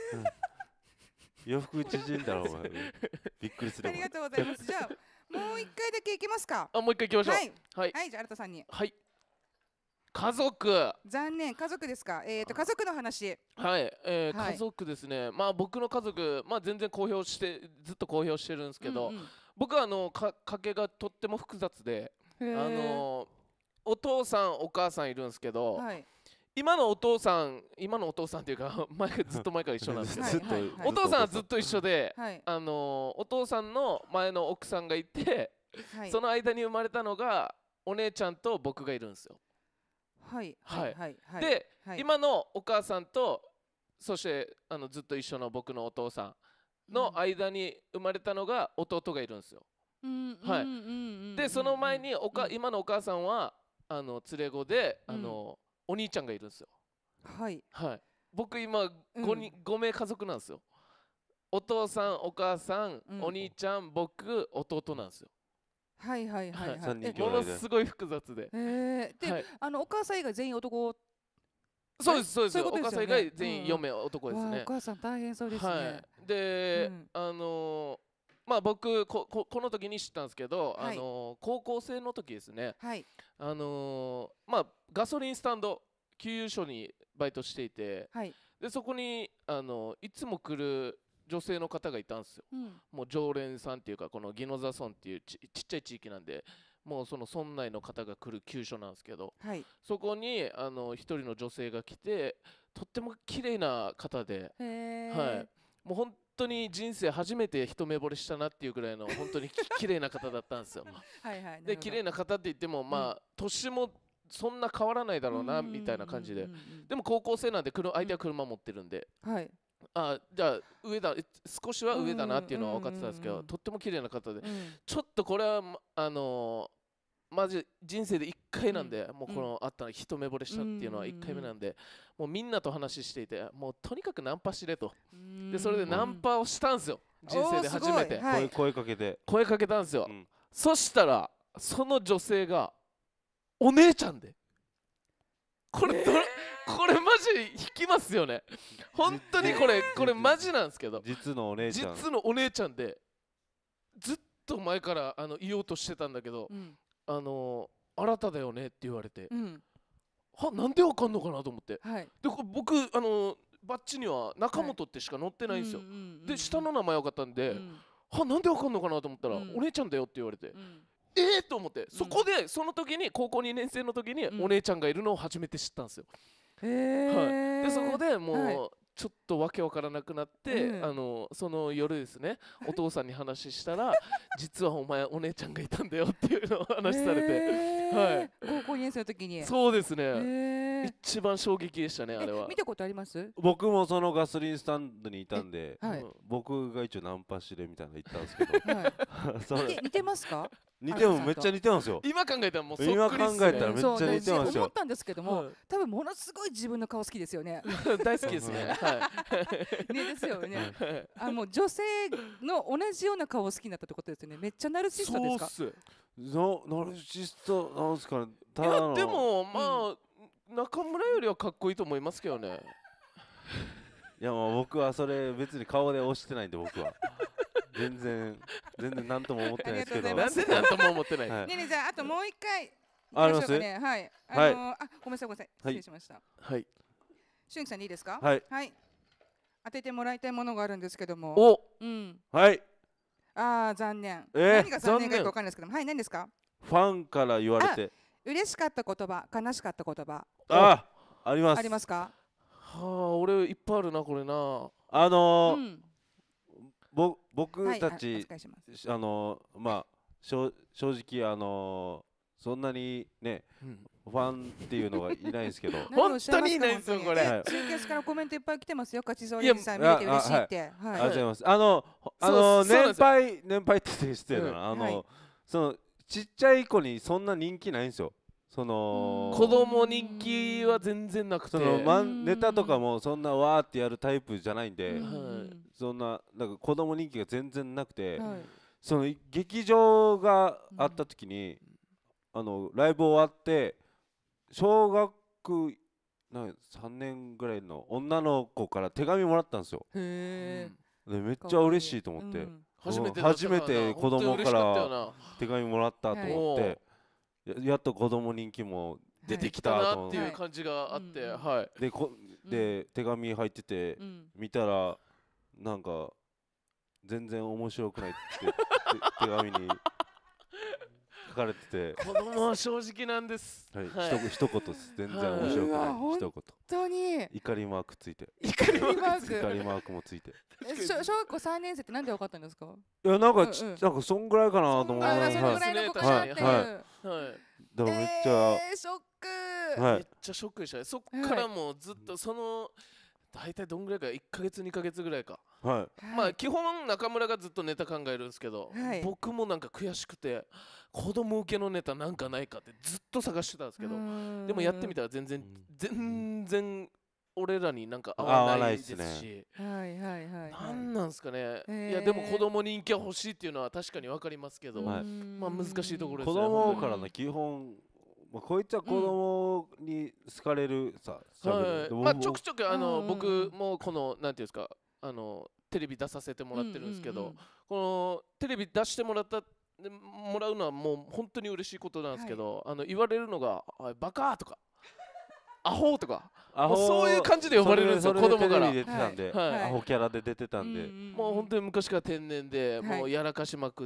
洋服縮んだらお前びっくりする。 ありがとうございます。じゃあもう一回だけいけますか。 あもう一回いきましょう。はいはいはいじゃあ新田さんに。 はい。家族。 残念家族ですか。えっと家族の話。 はいえ家族ですね。まあ僕の家族まあ全然公表してずっと公表してるんですけど、僕はあのか家系がとっても複雑で、あのお父さんお母さんいるんですけど。今のお父さん今のお父さんっていうか前ずっと前から一緒なんですけどお父さんはずっと一緒で、あのお父さんの前の奥さんがいて、その間に生まれたのがお姉ちゃんと僕がいるんですよ。 はいはいはいはい。 で今のお母さんとそしてあのずっと一緒の僕のお父さんの間に生まれたのが弟がいるんですよ。はい。でその前におか今のお母さんはあの連れ子であのお兄ちゃんがいるんですよ。 はいはい。僕今ごにん、ご名家族なんですよ。お父さん、お母さん、 うん、 お兄ちゃん、僕、弟なんですよ。 はいはいはいはい。 三人兄も弟で。 のすごい複雑で。 えー、で、 はい、 あのお母さん以外全員男。 そうですそうです。 そういうことですよね。 お母さん以外全員よめ男ですね。 わあ、お母さん大変そうですね。 はい、で、 うん、 あのー、まあ僕こここの時に知ったんですけど、 はい、 あのー、高校生の時ですね。 はい、 あのー、まあガソリンスタンド給油所にバイトしていて、 はい、 でそこにあのいつも来る女性の方がいたんですよ。 うん、 もう常連さんっていうか、この宜野座村っていうち、ちっちゃい地域なんで、もうその村内の方が来る給所なんですけど、 はい、 そこにあの一人の女性が来て、とっても綺麗な方で、 へー、 はい、もう本当に人生初めて一目惚れしたなっていうぐらいの本当に綺麗な方だったんですよ。 はいはい、 で綺麗な方って言っても、まあ年もそんな変わらないだろうなみたいな感じで、でも高校生なんで相手は車持ってるんで、 はい、 あじゃあ上だ、少しは上だなっていうのは分かってたんですけど、とっても綺麗な方で、 うん、 ちょっとこれはあのー、マジ人生でいっかいなんで、うん、もうこのあったの一目惚れしたっていうのはいっかいめなんで、もうみんなと話していて、もうとにかくナンパしれと、でそれでナンパをしたんですよ、人生で初めて、 はい、 声かけて声かけたんですよ、 うん、 そしたらその女性がお姉ちゃんで、これどれ、えー、これマジ引きますよね。本当にこれ、これマジなんですけど、 実のお姉ちゃん、 実のお姉ちゃんで、ずっと前からあの言おうとしてたんだけど、うん、あのー、あなただよねって言われて、うん、はなんでわかんのかなと思って、はい、でこれ僕あのー、バッジには中本ってしか載ってないんですよ、で下の名前分かったんで、うん、はなんでわかんのかなと思ったら、うん、お姉ちゃんだよって言われて、うん、えーと思って、そこでその時に高校にねん生の時にお姉ちゃんがいるのを初めて知ったんですよ。へー、はい、でそこでもう、はい、ちょっとわけわからなくなって、うん、あのその夜ですね、お父さんに話したら実はお前お姉ちゃんがいたんだよっていうのを話されて、はい、 高校にねん生の時に。 そうですね、一番衝撃でしたね、あれは。 見たことあります？ 僕もそのガソリンスタンドにいたんで、はい、僕が一応ナンパしれみたいなの言ったんですけど、はい、それ似てますか？ 似てもめっちゃ似てますよ。 今考えたらもうそっくりっすね。今考えたらめっちゃ似てますよ。 思ったんですけども、多分ものすごい自分の顔好きですよね。 大好きですね。はい。 ねですよね。あ、もう女性の同じような顔好きになったってことですよね。めっちゃナルシストですか？ そうっす。ナルシストなんですかね。 いやでもまあ中村よりはかっこいいと思いますけどね。 いやまあ僕はそれ別に顔で押してないんで、僕は。全然全然何とも思ってないですけど。 なんで何とも思ってない。 ねえねえ、じゃああともう一回ありますね。はい。あのあごめんなさいごめんなさい、失礼しました。 はい。 俊樹さんでいいですか？ はい。 はい。当ててもらいたいものがあるんですけども。 お。 うん。 はい。 ああ残念。 何が残念かよくわかんないですけども、はい、何ですか？ ファンから言われて。 嬉しかった言葉、悲しかった言葉。 あ、あります。 ありますか？ はあ、俺いっぱいあるなこれな。 あのー、ぼ僕たち、 はい、 あのー、まあ正直あのー、そんなにね、うん、ファンっていうのがいないんですけど本当にいないんですよこれ。 ツイキャスからコメントいっぱい来てますよ。勝ちそうにさん見れて嬉しいって。 ありがとうございます。あのあの年配年配って言ってるな、あのそのちっちゃい子にそんな人気ないんですよ。その子供人気は全然なくて、 そのマンネタとかもそんなわーってやるタイプじゃないんで、そんななんか子供人気が全然なくて、はい、その劇場があった時に、うん、あのライブ終わって小学なんさんねんぐらいの女の子から手紙もらったんですよ。へー、でめっちゃ嬉しいと思って、うん、 初めて初めて子供から手紙もらったと思って、はい、や, やっと子供人気も出てきたと思って、はい、っていう感じがあって、はいはい、 でこで、うん、手紙入ってて、うん、見たらなんか全然面白くないって手紙に書かれてて子供は正直なんです。 はい、はい、一言です。全然面白くない、はい、一言。 本当に怒りマークついて、 怒りマーク怒りマークもついて。 小学校さんねん生ってなんで分かったんですか？ いやなんかち、うんうん、なんかそんぐらいかなと思う。 ああ、そのぐらいの子かなっていう。はいはい。 だからめっちゃ、 えー、ショック、 はい、めっちゃショックでしたね。そっからもうずっとその大体どんぐらいかいっかげつにかげつぐらいか。 はい。 まあ基本中村がずっとネタ考えるんですけど、 はい、 僕もなんか悔しくて子供受けのネタなんかないかってずっと探してたんですけど、でもやってみたら全然全然俺らになんか合わないですし、 はいはいはい。 なんなんですかね。いやでも子供人気は欲しいっていうのは確かにわかりますけど、まあ難しいところですね。 子供からの基本。まあこいつは子供に好かれるさ、 はい、まあちょくちょくあの僕もこのなんていうんですか、あのテレビ出させてもらってるんですけど、このテレビ出してもらったもらうのはもう本当に嬉しいことなんですけど、あの言われるのが「バカ!」とか「アホ!」とかそういう感じで呼ばれるんですよ、子供から。 アホキャラで出てたんで、 もう本当に昔から天然でもうやらかしまくって、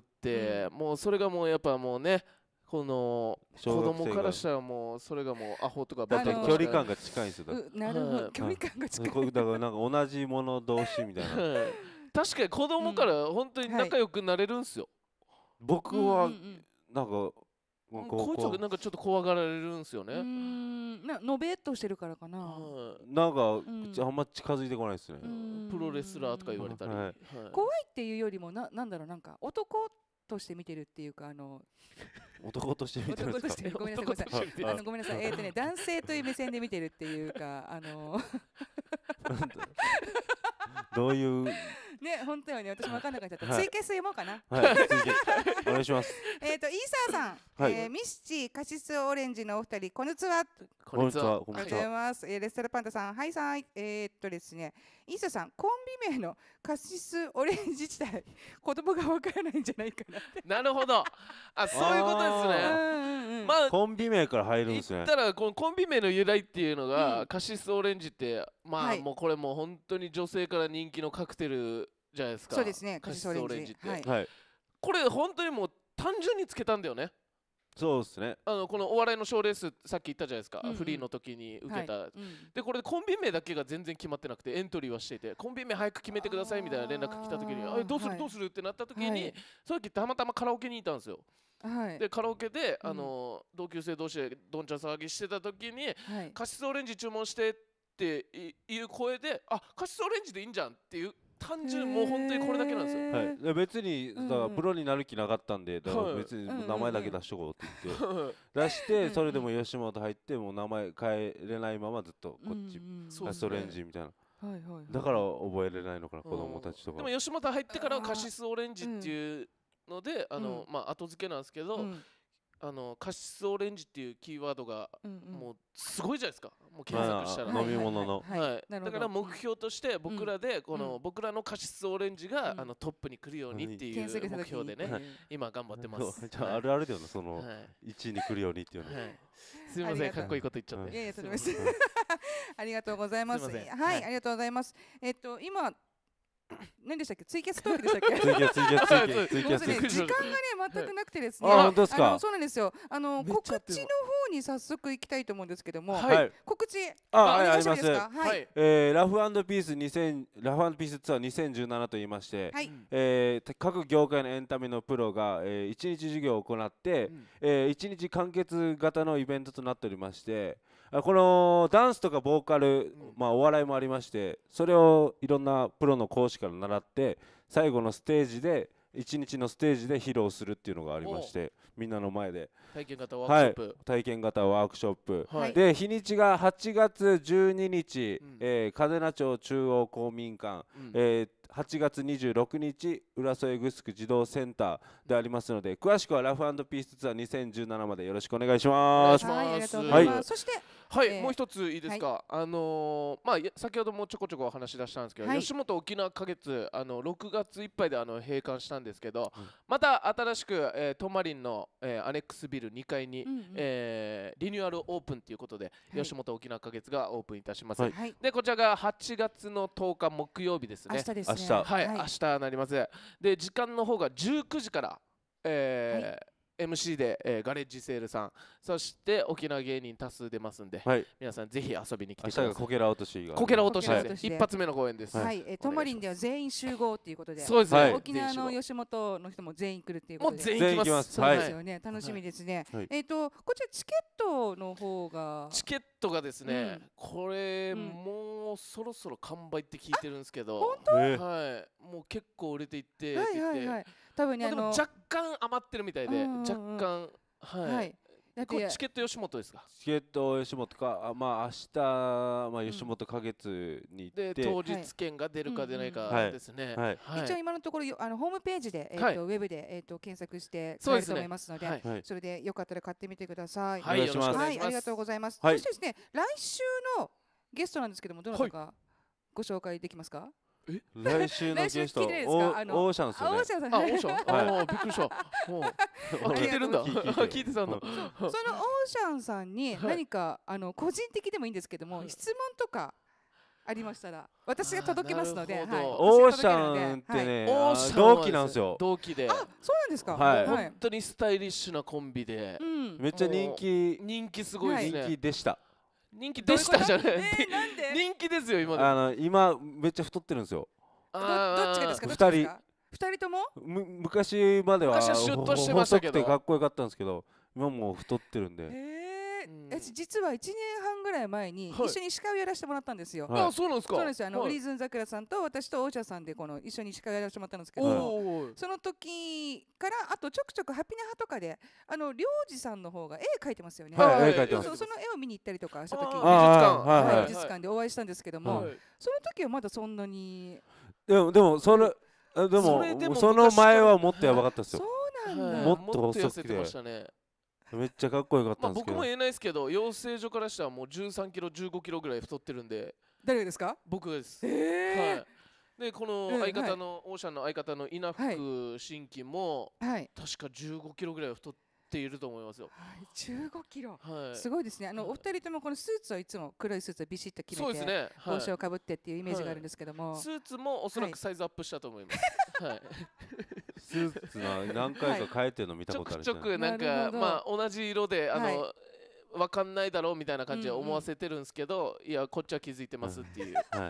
もうそれがもうやっぱもうね、この子供からしたらもうそれがもうアホとかバカとか距離感が近いんですよ。 なるほど、距離感が近い。 だからなんか同じもの同士みたいな。 確かに子供から本当に仲良くなれるんですよ。 僕はなんかこいつはなんかちょっと怖がられるんですよね。 なのべっとしてるからかな。 なんかあんま近づいてこないですね。 プロレスラーとか言われたり。 怖いっていうよりもななんだろう、なんか男として見てるっていうか、あの男として見てるんですか。 ごめんなさいごめんなさい、あのごめんなさい、えっとね男性という目線で見てるっていうか、あのどういうね、本当よね、私も分かんなくなっちゃった。ツイキャス読もうかな。 はい、お願いします。 えっとイーサーさん、えミスチカシスオレンジのお二人、こんにちは。 こんにちは。 おはようございます。レストランパンダさん、はいさん、えっとですね、イーサーさん、コンビ名のカシスオレンジ自体、言葉が分からないんじゃないかなって。 なるほど。あ、そういうことですね。 まあコンビ名から入るんですね。 言ったらこのコンビ名の由来っていうのがカシスオレンジって、まあもうこれもう本当に女性から人気のカクテルじゃないですか。 そうですね、カシスオレンジって。 はい。 これ本当にもう単純につけたんだよね。 そうですね。 あのこのお笑いの賞レースさっき言ったじゃないですか、フリーの時に受けた。でこれコンビ名だけが全然決まってなくてエントリーはしていて、コンビ名早く決めてくださいみたいな連絡来た時に、あどうするどうするってなった時に、その時たまたまカラオケにいたんですよ。でカラオケであの同級生同士でどんちゃん騒ぎしてた時にカシスオレンジ注文してっていう声で、あカシスオレンジでいいんじゃんっていう。単純もう本当にこれだけなんですよ。 はい、別にだからプロになる気なかったんで、だから別に名前だけ出しとこうって言って出して、それでも吉本入ってもう名前変えれないままずっとこっちカシスオレンジみたいな。だから覚えれないのかな、子供たちとか。 でも吉本入ってからカシスオレンジっていうので、あのまあ後付けなんですけど。あのカシスオレンジっていうキーワードがもうすごいじゃないですか、もう検索したら飲み物の、 はい、だから目標として僕らでこの僕らのカシスオレンジがあのトップに来るようにっていう目標でね今頑張ってます。 じゃああるあるだよね、そのいちいに来るようにっていうの。 すみません、かっこいいこと言っちゃって。 いやいや、それです。ありがとうございます。はい、ありがとうございます。えっと今何でしたっけ、ツイキャストークでしたっけ。 ツイキャスツイキャスツイキャスツイキャス。 時間がね全くなくてですね。 あ、本当ですか。 そうなんですよ。あの告知の方に早速行きたいと思うんですけども、告知ああります。 はい。 えラフ&ピースにせんラフ&ピースツアーにせんじゅうななと言いまして、え各業界のエンタメのプロがいちにち授業を行っていちにち完結型のイベントとなっておりまして。このダンスとかボーカル、まあお笑いもありまして、それをいろんなプロの講師から習って最後のステージでいちにちのステージで披露するっていうのがありまして、みんなの前で体験型ワークショップ、はい、 体験型ワークショップ、はい、で日にちがはちがつじゅうににち、うん、えー、嘉手納町中央公民館、うん、えーはちがつにじゅうろくにち浦添グスク児童センターでありますので、詳しくはラフ&ピースツアーにせんじゅうななまでよろしくお願いします。 はい、ありがとうございます。そしてはい、もう一ついいですか。あのまあ先ほどもちょこちょこお話し出したんですけど、吉本沖縄花月あのろくがついっぱいであの閉館したんですけど、また新しくえトマリンのえアネックスビルにかいにえリニューアルオープンということで吉本沖縄花月がオープンいたします。でこちらがはちがつのとおか木曜日ですね。 明日ですね。 はい、明日なります。で時間の方がじゅうくじからえエムシー で、えー、ガレッジセールさん、そして沖縄芸人多数出ますんで、 はい、 皆さんぜひ遊びに来てくだ明さい。 日がこけら落としがこけら落としこけら落としでですね。一発目の公演です。 はい、えー、トモリンでは全員集合っていうことで、 そうですね。 沖縄の吉本の人も全員来るっていうこもうとで、 全員来ます。 そうですよね、楽しみですね。 はい、 えっとこちらチケットの方が、 チケットがですね、 うん、 これ、 うん、 もうそろそろ完売って聞いてるんですけど、 本当？ はい、もう結構売れていってはいはいはい、多分ね、あの若干余ってるみたいで、 うんうんうん、 若干はい。はい、 だってこれチケット吉本ですか？ チケット吉本か、あ、まあ明日、まあ吉本花月に行って、 で当日券が出るか出ないかですね。 はいはい、 一応今のところあのホームページで、えーとはい、ウェブで、えーと検索して買えると思いますので、そ, で、ねはい、それでよかったら買ってみてください。 はい、よろしくお願いします。 はい、ありがとうございます。 はい、 そしてですね、来週のゲストなんですけども、どなたかご紹介できますか？ え来週のゲスト、オーシャンですよね。 オーシャンさん、 あ、オーシャン、あ、びっくりした。あ、聞いてるんだ。聞いてたんだ。 そのオーシャンさんに何かあの個人的でもいいんですけども、質問とかありましたら私が届けますので、 オーシャンってね、同期なんですよ。 同期で。 あ、そうなんですか。 はい。 本当にスタイリッシュなコンビで、 めっちゃ人気、 人気すごいですね。 人気でした。 人気でしたじゃない。人気ですよ今でも。 あの今めっちゃ太ってるんですよ。 どっちがですか？ ふたり。 ふたりとも？ む昔までは細くてかっこよかったんですけど、今もう太ってるんで。 え、実はいちねんはんぐらい前に一緒に司会をやらせてもらったんですよ。 あ、そうなんですか。 そうですよ。あのウリズンザクラさんと私とオーシャさんでこの一緒に司会をやらせてもらったんですけど、その時からあとちょくちょくハピネハとかであの領事さんの方が絵描いてますよね。 はい、絵描いてます。 その絵を見に行ったりとかした時、美術館、 美術館でお会いしたんですけども、その時はまだそんなに。 でもでもそれでもその前はもっとやばかったですよ。 そうなんだ。 もっと細くてめっちゃかっこよかったんですけど。 僕も言えないですけど、養成所からしたらもうじゅうさんキロじゅうごキロぐらい太ってるんで。 誰ですか？ 僕です。 はい。 でこの相方のオーシャンの相方の稲福新規も確かじゅうごキロぐらい太っていると思いますよ。 じゅうごキロ。すごいですね。あのお二人ともこのスーツはいつも黒いスーツをビシッと決めて帽子をかぶってっていうイメージがあるんですけども、 スーツもおそらくサイズアップしたと思います。はい。 スーツは何回か変えてるの見たことある。 ちょくちょくなんかまあ同じ色であのわかんないだろうみたいな感じで思わせてるんですけど、いやこっちは気づいてますっていう。はい。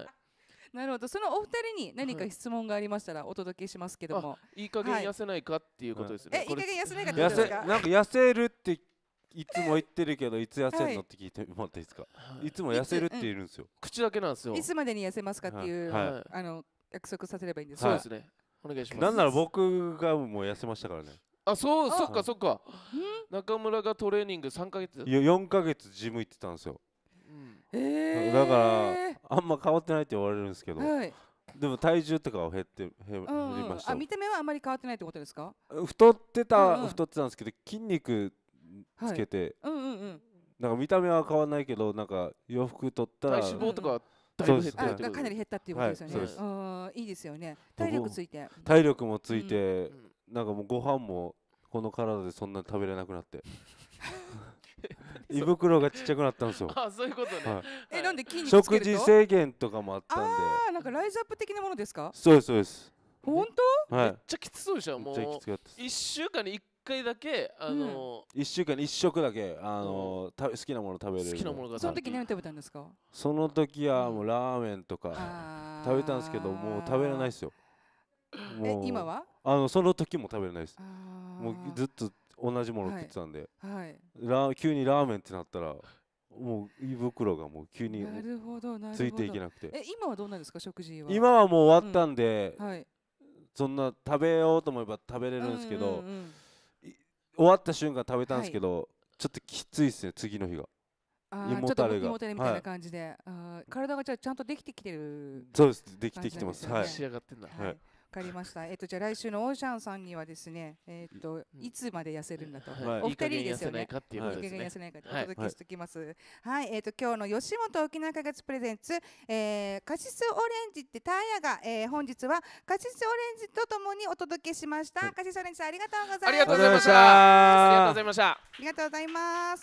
なるほど。そのお二人に何か質問がありましたらお届けしますけども、 いい加減痩せないかっていうことですね。 え、いい加減痩せないかってことですか？ なんか痩せるっていつも言ってるけど、いつ痩せるのって聞いてもらっていいですか？いつも痩せるって言うんですよ。 口だけなんですよ。 いつまでに痩せますかっていうあの約束させればいいんですか？ そうですね。お願いします。 なんなら僕がもう痩せましたからね。 あ、そう、そっかそっか。中村がトレーニングさんかげつ。 よんかげつジム行ってたんですよ。だからあんま変わってないって言われるんですけど。でも体重とかは減って減りました。 あ、見た目はあまり変わってないってことですか？ 太ってた太ってたんですけど、筋肉つけて、なんか見た目は変わらないけど、なんか洋服取ったら体脂肪とかだいぶ減った。 かなり減ったっていうことですよね。あ、いいですよね。体力ついて。 体力もついて、なんかもうご飯もこの体でそんなに食べれなくなって。胃袋がちっちゃくなったんですよ。 あ、そういうことね。 え、なんで筋肉つけると？ 食事制限とかもあったんで。ああ、なんかライズアップ的なものですか？ そうですそうです。 本当？ はい。 めっちゃきつそうでしょ。もう一週間に一回だけあの一週間に一食だけあの好きなもの食べれる。 好きなものが。 その時何食べたんですか？ その時はもうラーメンとか食べたんですけど、もう食べれないですよ。 え、今は？ あのその時も食べれないです。もうずっと同じもの食ってたんで、はい、ラ急にラーメンってなったらもう胃袋がもう急についていけなくて。 え、今はどうなんですか？食事は今はもう終わったんで、うん、はい、そんな食べようと思えば食べれるんですけど、終わった瞬間食べたんですけど、はい、ちょっときついですね、次の日が。 胃もたれが、胃もたれみたいな感じで、はい、あ、体がじゃあちゃんとできてきてる。 そうです、できてきてます。はい、 仕上がってんだ。 はい、わかりました。えっとじゃあ来週のオーシャンさんにはですね、えっといつまで痩せるんだと、お二人ですよね。いい加減痩せないかってお届けしておきます。はい、えっと今日の吉本沖縄花月プレゼンツ、えカシスオレンジってターヤが、え本日はカシスオレンジとともにお届けしました。カシスオレンジさんありがとうございます。 ありがとうございました。ありがとうございました。ありがとうございます。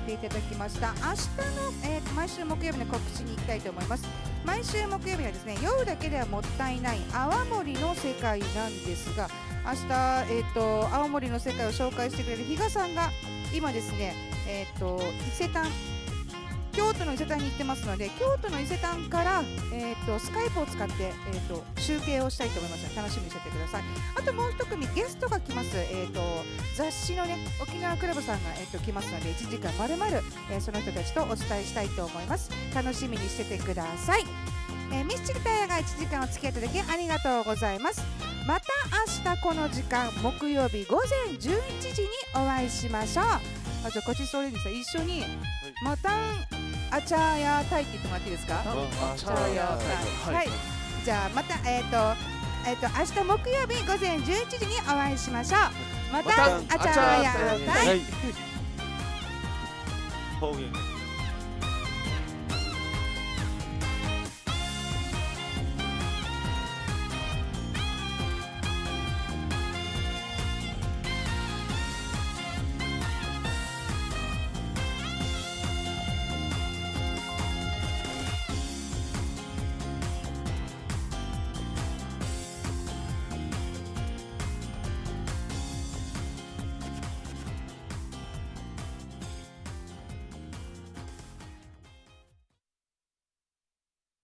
ていただきました。明日の、えー、毎週木曜日の告知に行きたいと思います。毎週木曜日はですね、酔うだけではもったいない泡盛の世界なんですが、明日、えー、と泡盛の世界を紹介してくれる比嘉さんが今ですね、えー、と伊勢丹、京都の伊勢丹に行ってますので、京都の伊勢丹から、えー、とスカイプを使って、えー、と集計をしたいと思いますので、楽しみにしててください。あともう一組ゲストが来ます。えー、と雑誌のね、沖縄クラブさんが、えー、と来ますので、いちじかんまるまる、えー、その人たちとお伝えしたいと思います。楽しみにしててください。えー、ミスチルタイヤがいちじかんお付き合いいただきありがとうございます。また明日この時間、木曜日ごぜんじゅういちじにお会いしましょう。あ、じゃあ、こちそれにさ、一緒に、またんあちゃーやーたいって言ってもらっていいですか？ あちゃーやーたい。 はい。じゃあ、また、えっと、えっと、明日木曜日ごぜんじゅういちじにお会いしましょう。また、あちゃーやーたい。 方言